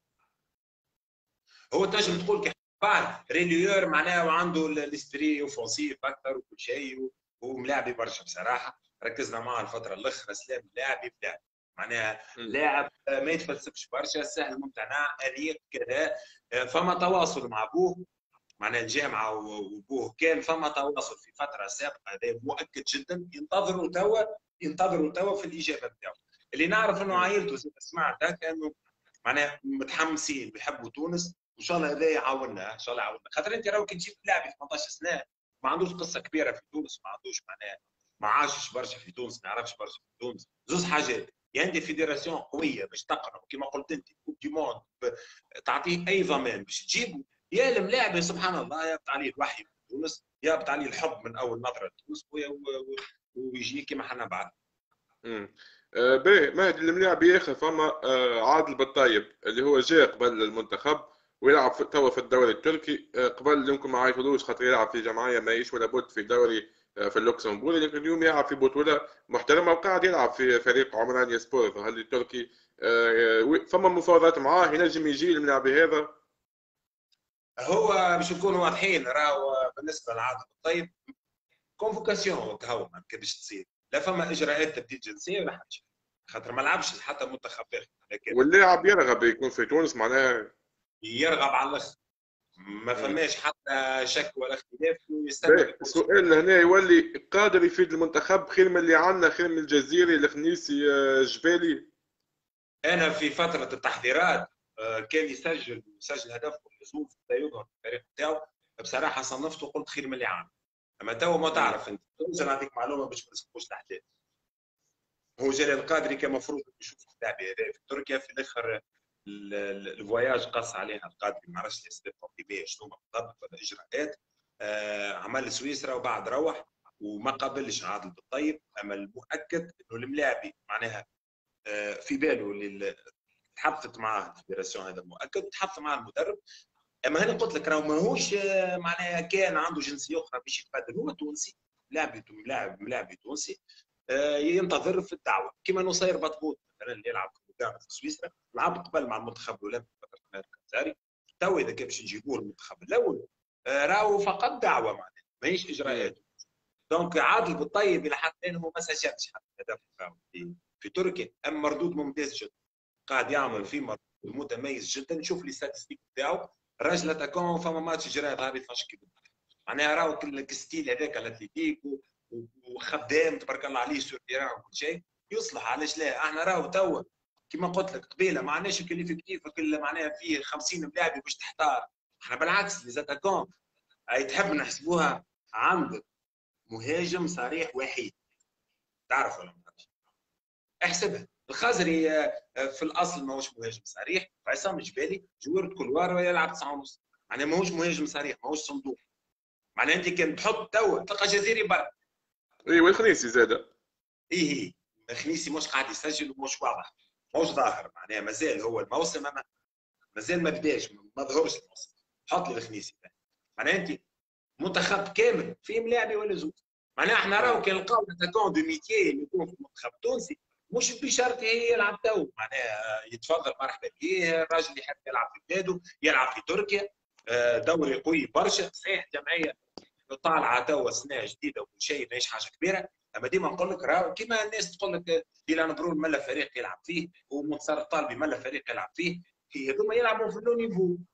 هو تنجم تقول كي بعد ريليور معناها وعنده الاسبري اوفونسيف اكثر وكل شيء، وملاعبي برشا بصراحه. ركزنا معاه الفتره الاخرى، سلام لاعبي بلاعب معناها لاعب ما يتفلسفش برشا، سهل ممتنع انيق كذا. فما تواصل مع ابوه معناها الجامعه وابوه، كان فما تواصل في فتره سابقه، هذا مؤكد جدا. ينتظروا توا ينتظروا توا في الاجابه بتاعه. اللي نعرف انه عائلته سمعت هكا انه معناها متحمسين بيحبوا تونس، وان شاء الله هذا يعاوننا، ان شاء الله يعاوننا. خاطر انت راهو كي تجيب لاعب ثمانية عشر سنه ما عندوش قصه كبيره في تونس، ما عندوش معناها ما عاشش برشا في تونس، ما يعرفش برشا في تونس. زوز حاجات، يا عندي فيدراسيون قويه باش تقنعه كما قلت انت كوب دي موند، تعطيه اي ضمان باش تجيبه، يا الملاعب سبحان الله يهبط عليه الوحي من تونس، يهبط عليه الحب من اول نظره لتونس، ويجي كما حنا بعد. امم آه باهي. مهدي الملاعب ياخذ فما آه عادل بالطيب اللي هو جاء قبل المنتخب ويلعب توا في الدوري التركي. آه قبل يمكن ما عيطولوش خاطر يلعب في جمعيه ماهيش ولا بد في دوري آه في اللوكسمبورغ، لكن اليوم يلعب في بطوله محترمه وقاعد يلعب في فريق عمراني سبور هل التركي. آه فما مفاوضات معاه، ينجم يجي الملاعبي هذا. هو باش نكونوا واضحين، راهو بالنسبه لعادل الطيب كونفوكاسيون كهو ما كانش تصير، لا فما اجراءات تبديل جنسيه ولا حاجه، خاطر ما لعبش حتى منتخب باخر. واللاعب يرغب يكون في تونس معناها يرغب على الاخر، ما فماش حتى شك ولا اختلاف يستنى. السؤال هنا يولي قادر يفيد المنتخب خير من اللي عندنا، خير من الجزيري الخنيسي جبالي. انا في فتره التحضيرات كان يسجل يسجل هدف ويشوف لا يظهر في الفريق بتاعه، بصراحه صنفته قلت خير من اللي عندنا. اما تو ما تعرف انت، نعطيك معلومه باش ما نسكتوش الاحداث. هو جلال القادري كان المفروض يشوف اللاعب هذا في تركيا، في الاخر الفواياج قص عليها القادري، ما عرفش الاسباب الطبيه شنو بالضبط ولا اجراءات. آه عمل سويسرا وبعد روح وما قابلش عادل بالطيب. اما المؤكد انه الملاعبي معناها آه في باله تحفظت معاه الفيدراسيون، هذا مؤكد، تحفظ معاه المدرب. اما هنا قلت لك راهو ماهوش معناها كان عنده جنسيه اخرى باش يتبدل، هو تونسي، لاعب لاعب لاعب تونسي ينتظر في الدعوه كما نصير بطبوط مثلا اللي يلعب في سويسرا، لعب قبل مع المنتخب الاولمبي في فتره القتالي. تو اذا كان باش نجيبوه المنتخب الاول راهو فقط دعوه معناها ماهيش اجراءات. دونك عادل بالطيب الى حد الان هو ما سجلش حتى هدف في, في تركيا، اما مردود ممتاز جدا، قاعد يعمل في مردود متميز جدا. نشوف لي ستاتستيك بتاعه، الراجل اتاكون فما ماتش جرى ظهري فشكل معناها راهو الستيل هذاك الاتليتيك وخدام تبارك الله عليه سور تيران وكل شيء يصلح. علاش لا؟ احنا راهو توا كما قلت لك قبيله ما عندناش كليفيكتيف كل معناها فيه خمسين لاعب باش تحتار. احنا بالعكس لي زاتاكون اي تحب نحسبوها عند مهاجم صريح وحيد، تعرف ولا ما تعرفش؟ احسبها. الخزري في الاصل ماهوش مهاجم صريح، عصام الجبالي جوار كولوار يلعب تسعة ونص، معناها ماهوش مهاجم صريح، ماهوش صندوق. معناها انت كان تحط توا تلقى جزيري برا. اي والخنيسي زاد. ايه الخنيسي مش قاعد يسجل ومش واضح، مش ظاهر معناها مازال هو الموسم ما مازال ما بداش ما ظهرش الموسم. حط لي الخنيسي معناها انت منتخب كامل فيه ملاعبي ولا زوج. معناها احنا راهو كان نلقاو اتاكون دو ميتيي اللي يكون في المنتخب التونسي مش بشرط يلعب تو، معناها يتفضل مرحبا به، الراجل يحب يلعب في بلاده، يلعب في تركيا دوري قوي برشا. صحيح جمعيه طالعه توا سنه جديده وكل شيء ماهيش حاجه كبيره، اما ديما نقول لك راهو كيما الناس تقول لك ديلان برون ملا فريق يلعب فيه ومنتصر الطالبي ملا فريق يلعب فيه، في هذوما يلعبوا في لو نيفو.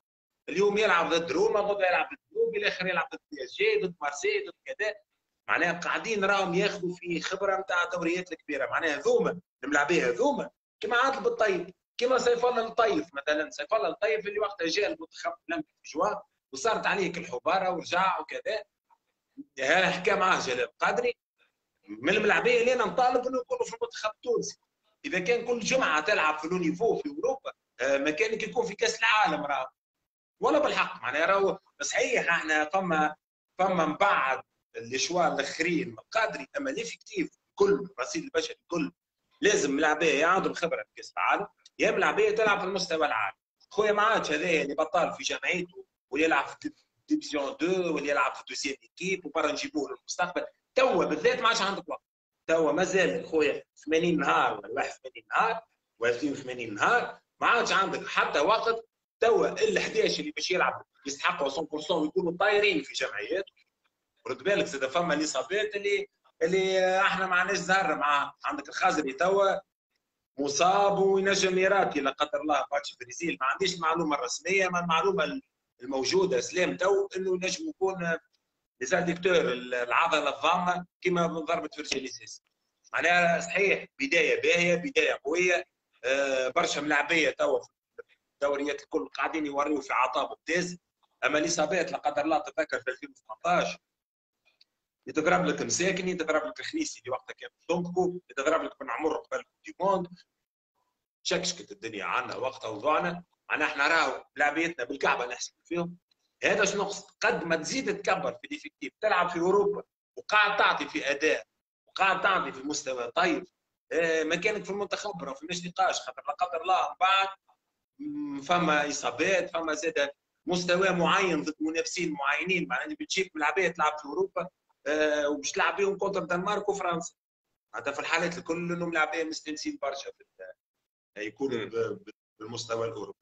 اليوم يلعب ضد روما، غدا يلعب ضد روما، الاخر يلعب ضد بي اس جي، ضد مارسيل، ضد كذا. معناها قاعدين راهم ياخذوا في خبره نتاع الدوريات الكبيره. معناها هذوما الملاعبيه هذوما كما عادل بالطيب، كما سيف الله الطيف مثلا. سيف الله الطيف اللي وقتها جاء المنتخب لم جوا وصارت عليه الحباره ورجع وكذا. هذا حكى معاه جلال القادري من الملاعبيه اللي انا نطالب انه يكونوا في المنتخب التونسي. اذا كان كل جمعه تلعب في لونيفو في اوروبا، مكانك يكون في كاس العالم. راه ولا بالحق معناها راهو صحيح احنا فما فما من بعد الاشواء الاخرين القادري، اما ليفيكتيف كل الرصيد البشري كل لازم ملاعبيه يا عندهم خبره في كاس العالم يا ملاعبيه تلعب في المستوى العالي. خويا ما عادش هذايا اللي بطال في جامعته واللي يلعب في ديفيزيون اثنين واللي يلعب في دوسيام ايكيب وبرا نجيبوه للمستقبل. توا بالذات ما عادش عندك وقت. توا مازال خويا ثمانين نهار ولا واحد وثمانين نهار ولا اثنين وثمانين نهار ما عادش عندك حتى وقت. توا ال احد عشر اللي باش يلعب يستحقوا مية بالمية ويكونوا طايرين في جمعيات. رد بالك زاد فما الاصابات اللي اللي احنا ما عندناش زهر مع. عندك الخازري توا مصاب وينجم يراتي لا قدر الله ماتش البرازيل. ما عنديش المعلومه الرسميه، ما المعلومه الموجوده سلام تو انه ينجم يكون ليزاديكتور العضله الضامه كما ضربه فرجيليسيس. معناها صحيح بدايه باهيه بدايه قويه. أه برشا ملاعبيه توا في الدوريات الكل قاعدين يوريوا في عطاء ممتاز. اما الاصابات لا قدر الله تذكر في ألفين وثمانطاش يتضرب لك مساكني، يتضرب لك خليسي اللي وقتها كان في تومكو، يتضرب لك بن عمر قبل ديموند. شكشكت الدنيا عنا وقتها وضعنا. معناها احنا راهو لاعبيتنا بالكعبه نحسب فيهم. هذا شنو نقصد؟ قد ما تزيد تكبر في الافكتيف تلعب في اوروبا وقاعد تعطي في اداء وقاعد تعطي في مستوى طيب، اه مكانك في المنتخب راه فماش نقاش. خاطر لا قدر الله من بعد فما اصابات، فما زاد مستوى معين ضد منافسين معينين. معناها بتجيب ملاعبيه تلعب في اوروبا أه وباش تلعب بهم كونتر الدنمارك وفرنسا. هذا في الحالات الكل انهم ملاعبيه مستانسين برشا يكونوا بالمستوى الاوروبي.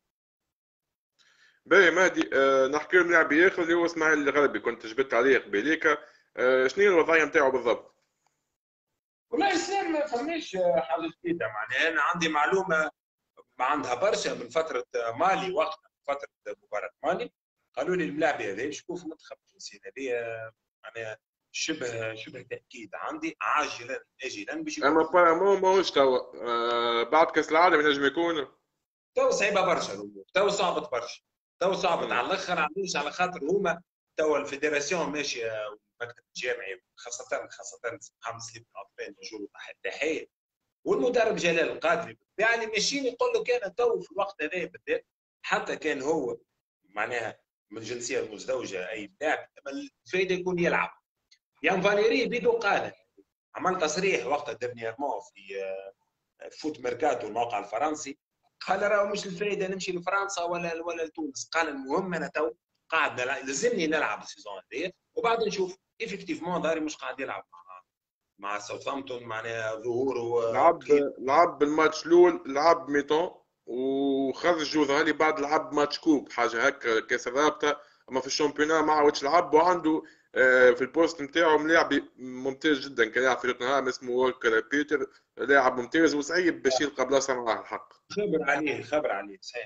باهي مهدي، أه نحكي له لاعب اخر اللي هو اسماعيل الغربي، كنت جبت عليه قبيليك. أه شنو هي الوضعيه نتاعو بالضبط؟ والله اسلام ما فماش حاجه جديده. معناها انا عندي معلومه ما عندها برشا من فتره مالي، وقتها فتره مباراه مالي قالوا لي الملاعب هذا باش يكون في المنتخب التونسي. هذه معناها شبه شبه تاكيد عندي عاجلا اجلا باش يكون. اما بارامون ماهوش توا أه بعد كاس العالم ينجم يكون. تو صعيبه برشا الامور، تو صعبت برشا، تو صعبت على الاخر. علاش؟ على خاطر هما تو الفيدراسيون ماشيه والمكتب الجامعي خاصه خاصه محمد سليم العطفان موجود التحيه والمدرب جلال القادري يعني ماشيين يقول له كان تو في الوقت هذا بالذات حتى كان هو معناها من الجنسيه المزدوجه اي لاعب الفايده يكون يلعب. يعني فاليري بيدو قال عمل تصريح وقتها ديرنييرمون في فوت ميركاتو الموقع الفرنسي، قال راه مش الفايده نمشي لفرنسا ولا ولا لتونس. قال المهم انا تو قاعد لازمني نلعب السيزون هذه وبعد نشوف افكتيفمون داري مش قاعد يلعب مع مع ساوثامبتون. معناها ظهوره لعب لعب بالماتش الاول، لعب ميتون وخرج ظهري بعد لعب ماتش كوب حاجه هكا كاس الرابطه. اما في الشامبيونات ما عاودش لعب. وعنده في البوست نتاعو لاعب ممتاز جدا كان يلعب في توتنهام اسمه وولكر بيتر، لاعب ممتاز وصعيب باش يلقى بلاصه معاه الحق. خبر عليه خبر عليه صحيح.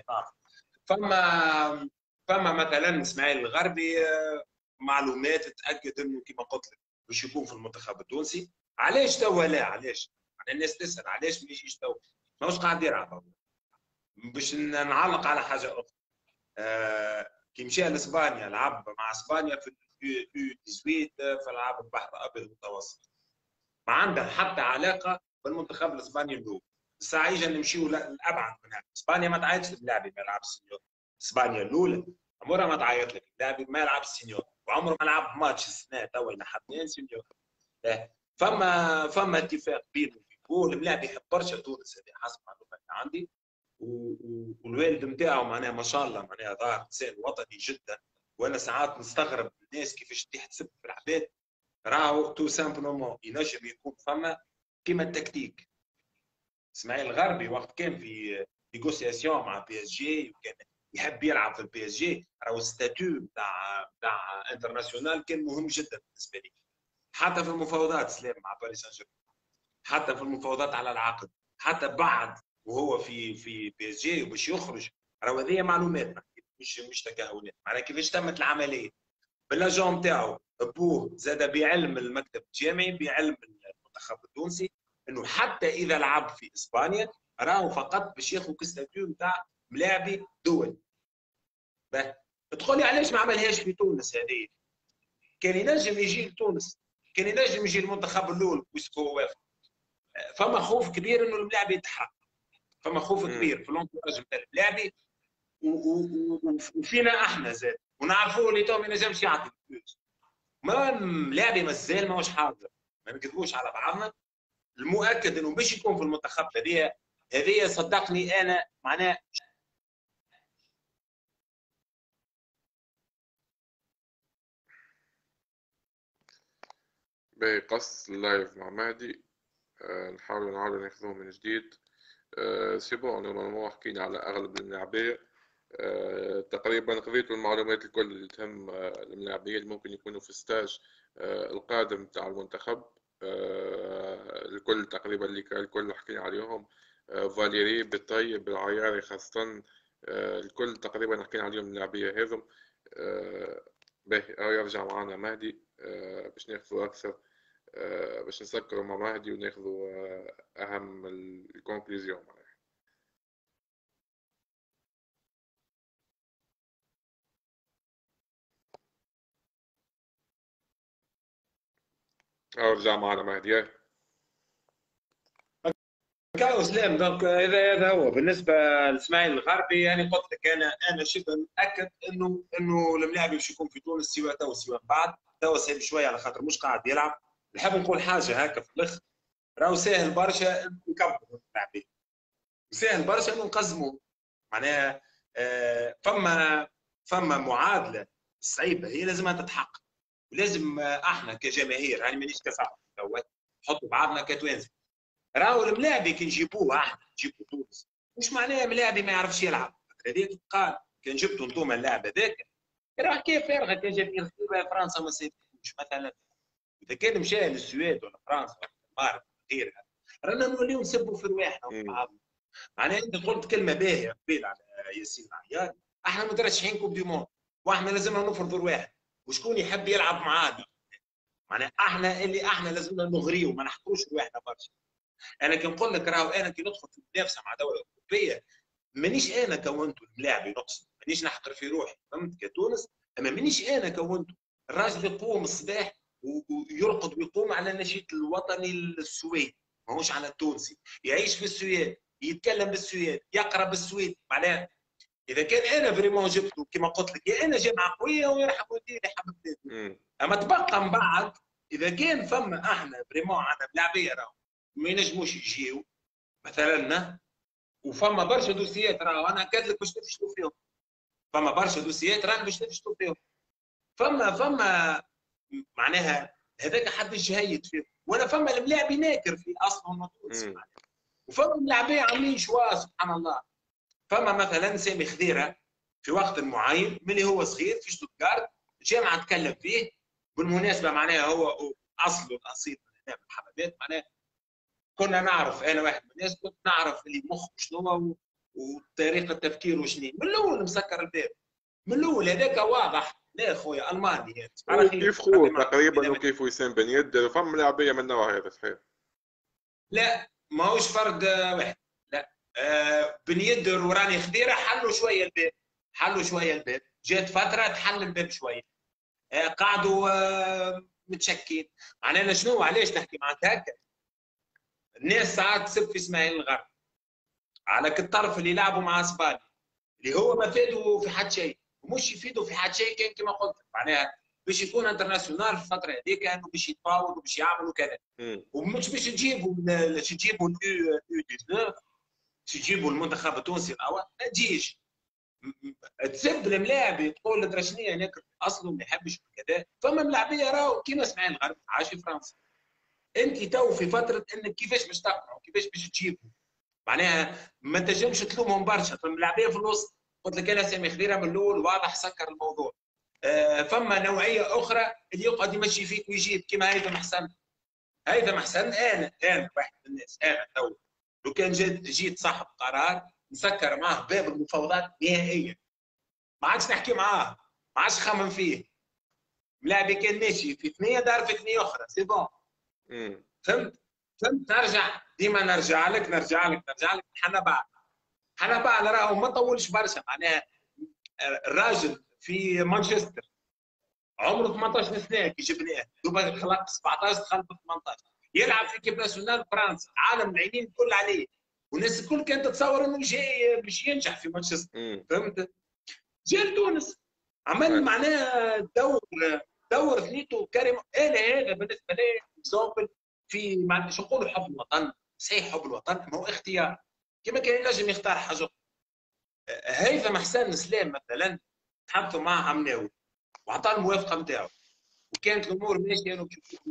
فما فما مثلا اسماعيل الغربي معلومات تاكد انه كما قلت لك باش يكون في المنتخب التونسي. علاش توا لا؟ علاش؟ الناس تسال علاش ما يجيش توا؟ ماهوش قاعد يلعب. باش نعلق على حاجه اخرى، آه كي مشى لاسبانيا لعب مع اسبانيا في يو ثمانية عشر في العاب البحر الابيض المتوسط، ما عندها حتى علاقه بالمنتخب الاسباني الاول. الساعه اجى نمشيو لابعد من هذا. اسبانيا ما تعيطش للاعب ما يلعب السينيور. اسبانيا الاولى عمرها ما تعيط لك اللاعب ما يلعب السينيور، وعمره ما لعب ماتش السنه تو الى حد سينيور. فما فما اتفاق بينه وبين اللاعب يحب برشا تونس هذه حسب معلومات عندي. والوالد نتاعو معناها ما شاء الله معناها ظاهر انسان وطني جدا. وانا ساعات نستغرب الناس كيفاش تحسب في العباد. راهو تو سامبلومون ينجم يكون فما كيما التكتيك. اسماعيل الغربي وقت كان في نيغوسياسيون مع بي اس جي وكان يحب يلعب في البي اس جي، راهو الستاتيو نتاع نتاع انترناسيونال كان مهم جدا بالنسبه لي. حتى في المفاوضات سلام مع باريس سان جيرمان، حتى في المفاوضات على العقد، حتى بعد وهو في في بي اس جي وباش يخرج. راهو هذه معلوماتنا مش مش تكهنات. معناها كيفاش تمت العمليه؟ باللاجون نتاعو ابوه زاد بعلم المكتب الجامعي بعلم المنتخب التونسي، انه حتى اذا لعب في اسبانيا راهو فقط باش ياخذ كستاتيو نتاع ملاعبي دول. تقول لي علاش ما عملهاش في تونس هذه؟ كان ينجم يجي لتونس، كان ينجم يجي المنتخب الاول ويسكو وافق. فما خوف كبير انه الملاعب يتحرق، فما خوف كبير في الانتراج نتاع الملاعبي وفينا احنا زاد، ونعرفوا اللي تو ما ينجمش يعطي فلوس. ما ملاعبي مازال ماهوش حاضر، ما نكذبوش على بعضنا. المؤكد انه باش يكون في المنتخب هذه هذه صدقني انا معناها باهي. قص اللايف مع مهدي. أه نحاول نعاودو ناخذوه من جديد. أه سي بون نورمالمون حكينا على اغلب الملاعبية. أه تقريبا قضيتوا المعلومات الكل اللي تهم أه الملاعبية اللي ممكن يكونوا في الستاج أه القادم تاع المنتخب. أه الكل تقريبا اللي كان الكل حكينا عليهم. أه فاليري بالطيب بالعياري خاصة. أه الكل تقريبا حكينا عليهم اللاعبية هذم. أه باهي يرجع معنا مهدي أه باش ناخذوا أكثر، أه باش نسكروا مع مهدي وناخذوا أه أهم الكونكلوزيون. ارجع معنا مهدي. كاو سلام. دونك هذا هذا هو بالنسبه لاسماعيل الغربي. انا قلت لك انا انا شبه متاكد انه انه الملاعب باش يكون في تونس سواء تو سواء بعد. تو سهل شويه على خاطر مش قاعد يلعب. نحب نقول حاجه هكا في الاخر، راهو ساهل برشا نكبروا اللاعبين، وساهل برشا انه نقزموا. معناها آه فما فما معادله صعيبه هي لازمها تتحقق، ولازم آه احنا كجماهير يعني مانيش كصاحب نحطوا بعضنا كتوانسه. راهو الملاعبي كي نجيبوه احنا نجيبوا تونس مش معناها ملاعبي ما يعرفش يلعب. هذيك قال كان جبتوا انتم اللاعب هذاك راه حكايه فارغه. كان جاب فرنسا ما سيبوش مثلا، اذا كان مشى للسويد ولا فرنسا ولا الدنمارك غيرها رانا نوليو نسبوا في رواحنا وبعضنا. معناها انت قلت كلمه باهيه قبيل على ياسين عيار، احنا مترشحين كوب دي موند واحنا لازمنا نفرض رواحنا وشكون يحب يلعب معانا. معناها احنا اللي احنا لازمنا نغريو ما نحطوش رواحنا برشا. انا كي نقول لك راهو انا كي ندخل في المنافسه مع دوله اوروبيه مانيش انا كونت الملاعب نقصد، مانيش نحقر في روحي فهمت كتونس، اما مانيش انا كونت. الراجل يقوم الصباح ويرقد ويقوم على النشيد الوطني السويدي ماهوش على التونسي، يعيش في السويد يتكلم بالسويد يقرا بالسويد. معناها اذا كان انا فريمون جبته كما قلت لك يا انا جامعه قويه ويرحم والدين يحب بلادي. اما تبقى من بعد اذا كان فما احنا فريمون عندنا ملاعبيه راهو ما ينجموش يجيو مثلا، وفما برشا دوسيات راهو انا اكد لك باش تفشلوا فيهم. فما برشا دوسيات رانا باش تفشلوا فيهم. فما فما معناها هذاك حد يهيد فيهم. وانا فما الملاعب ناكر في اصلهم تونسي، وفما ملاعبيه عاملين شوا سبحان الله. فما مثلا سامي خضيره في وقت معين ملي هو صغير في شتوتغارت جامعه تكلم فيه. بالمناسبه معناها هو اصله الاصيل من الحمامات. معناها كنا نعرف انا واحد من الناس كنت نعرف اللي مخه شنو وطريقه تفكيره شنو. من الاول مسكر الباب من الاول هذاك واضح. لا خويا الماني على كيف خوه تقريبا وكيف وسام بن يدر فما لاعبيه من النوع هذا صحيح. لا ماهوش فرق واحد. لا آه بن يدر وراني خديره حلوا شويه الباب، حلوا شويه الباب. جات فتره تحل الباب شويه. آه قعدوا آه متشكين. معناها شنو علاش نحكي معك هكا؟ الناس ساعات تسب في اسماعيل الغربي على الطرف اللي لعبوا مع اسبانيا اللي هو ما فادوا في حد شيء ومش يفيدوا في حد شيء. كان كما قلت معناها باش يكون انترناسيونال في الفتره هذيك انه باش يتفاوض وباش يعملوا كذا، ومش باش تجيبوا باش تجيبوا اليو تسعطاش باش تجيبوا المنتخب التونسي الاول ما تجيش تسب الملاعب تقول له شنو هناك اصله ما يحبش كذا. فما ملاعبيه راهو كيما اسماعيل الغربي عايش في فرنسا. انت تو في فتره انك كيفاش باش تقنعوا كيفاش باش تجيبوا. معناها ما تنجمش تلومهم برشا. فالملاعبيه في الوسط قلت لك انا سامي خضيره من الاول واضح سكر الموضوع. آه فما نوعيه اخرى اللي يقعد يمشي فيك ويجيب كيما هيثم حسن. هيثم حسن انا انا واحد من الناس انا تو لو كان جيت جيت صاحب قرار نسكر معاه باب المفاوضات نهائيا. ما عادش نحكي معاه، ما عادش نخمم فيه. ملاعبي كان ماشي في ثنيه دار في ثنيه اخرى سي بون. فهمت؟ فهمت؟ نرجع ديما نرجع لك نرجع لك نرجع لك حنا بعد حنا بعد راهو ما طولش برشا. معناها الراجل في مانشستر عمره ثمانية عشر سنه كي جبناه، دوبا خلق سبعطاش دخل في ثمانطاش، يلعب في كيب ناسيونال فرنسا، عالم العينين الكل عليه، والناس الكل كانت تتصور انه جاي باش ينجح في مانشستر. فهمت؟ جا لتونس عمل معناها دور دور ثنيته كريم. انا هذا بالنسبه لي اكزومبل في معناها شو نقولوا حب الوطن. صحيح حب الوطن ما هو اختيار، كما كان ينجم يختار حاجه. هيثم حسن سلام مثلا تحدثوا معه عمناوي وعطى الموافقه نتاعو وكانت الامور ماشيه انه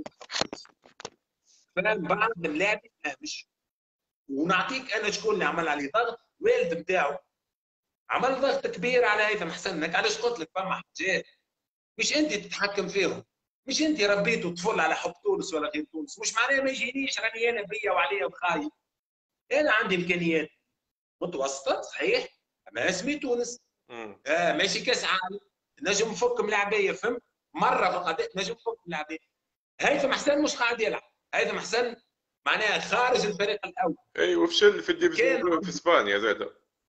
فاهم. بعد اللاعب مش ونعطيك انا شكون اللي عمل عليه ضغط، والد نتاعو عمل ضغط كبير على هيثم حسن. علاش قلت لك فما حاجات مش انت تتحكم فيهم، مش انت ربيتوا طفل على حب تونس ولا غير تونس، مش معناه ما يجينيش راني انا بيا وعليا وخايف. انا عندي امكانيات متوسطه صحيح، اما اسمي تونس. آه ماشي كاس عالم نجم نفك ملاعبيه. فهمت؟ مره فقط نجم نفك ملاعبيه. هيثم حسن مش قاعد يلعب، هيثم حسن معناها خارج الفريق الاول. اي وفشل في الديفيزيون في اسبانيا زاد.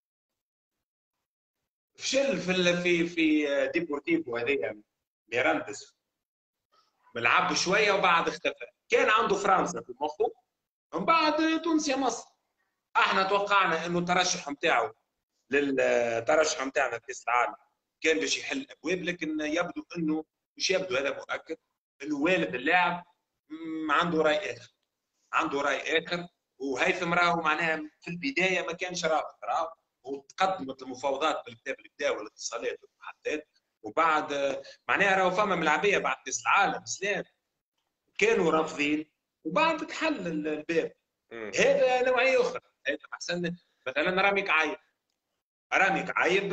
فشل في في في ديبورتيفو هذايا ميراندس، لعب شويه وبعد اختفى. كان عنده فرنسا في مخه، من بعد تونس يا مصر. احنا توقعنا انه الترشح نتاعو للترشح نتاعنا في كاس العالم كان باش يحل ابواب، لكن يبدو انه مش يبدو، هذا مؤكد انه والد اللاعب عنده راي اخر، عنده راي اخر. وهيثم راهو معناها في البدايه ما كانش رافض، راهو وتقدمت المفاوضات بالكتاب اللي بدا والاتصالات والمحادثات، وبعد معناها راهو فما ملاعبيه بعد كاس العالم سلام كانوا رافضين، وبعد تحل الباب. هذا نوعيه اخرى. هذا احسن مثلا رامي كعايب، رامي كعايب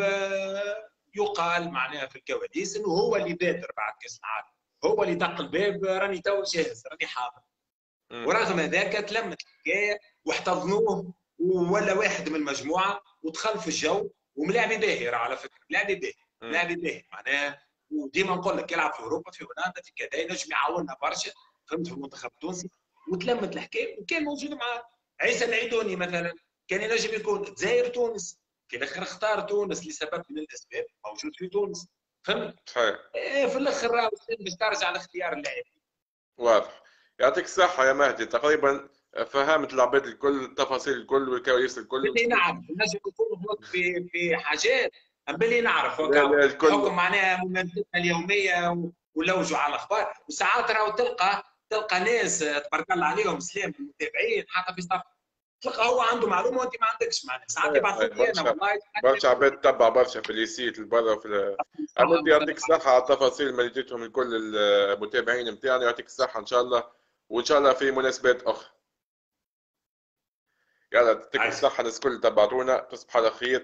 يقال معناها في الكواليس انه هو اللي بادر بعد كاس العالم، هو اللي دق الباب، راني تو جاهز راني حاضر. ورغم ذاك تلمت الحكايه واحتضنوه ولا واحد من المجموعه ودخل في الجو، وملاعبي باهي على فكره، ملاعبي باهي ملاعبي باهي معناها. وديما نقول لك يلعب في اوروبا في هولندا في كذا ينجم يعاوننا برشا. فهمت؟ في المنتخب التونسي وتلمت الحكايه وكان موجود مع عيسى العيدوني مثلا، كان ينجم يكون الجزائر تونس، في الاخر اختار تونس لسبب من الاسباب، موجود في تونس. فهمت؟ صحيح. إيه في الاخر راهو باش ترجع لاختيار اللاعب. واضح. يعطيك الصحة يا مهدي، تقريبا فهمت العباد الكل، التفاصيل الكل والكواليس الكل. باللي نعرف نجم نكون غلط في في حاجات باللي نعرف الكل حكم معناها ممارستنا اليوميه ولوجوا على الاخبار. وساعات راهو تلقى تلقى ناس تبارك الله عليهم سلام المتابعين حتى في صف تلقى هو عنده معلومه وانت ما عندكش. معناها ساعات يبعثوا لي انا والله برشا عباد تتبع برشا في اليسيت البرا وفي عباد. يعطيك الصحة على التفاصيل اللي اديتهم الكل المتابعين نتاعنا، يعطيك الصحة ان شاء الله، وان شاء الله في مناسبات اخرى. يلا يعطيك الصحة الناس الكل تبعتونا، تصبحوا على خير.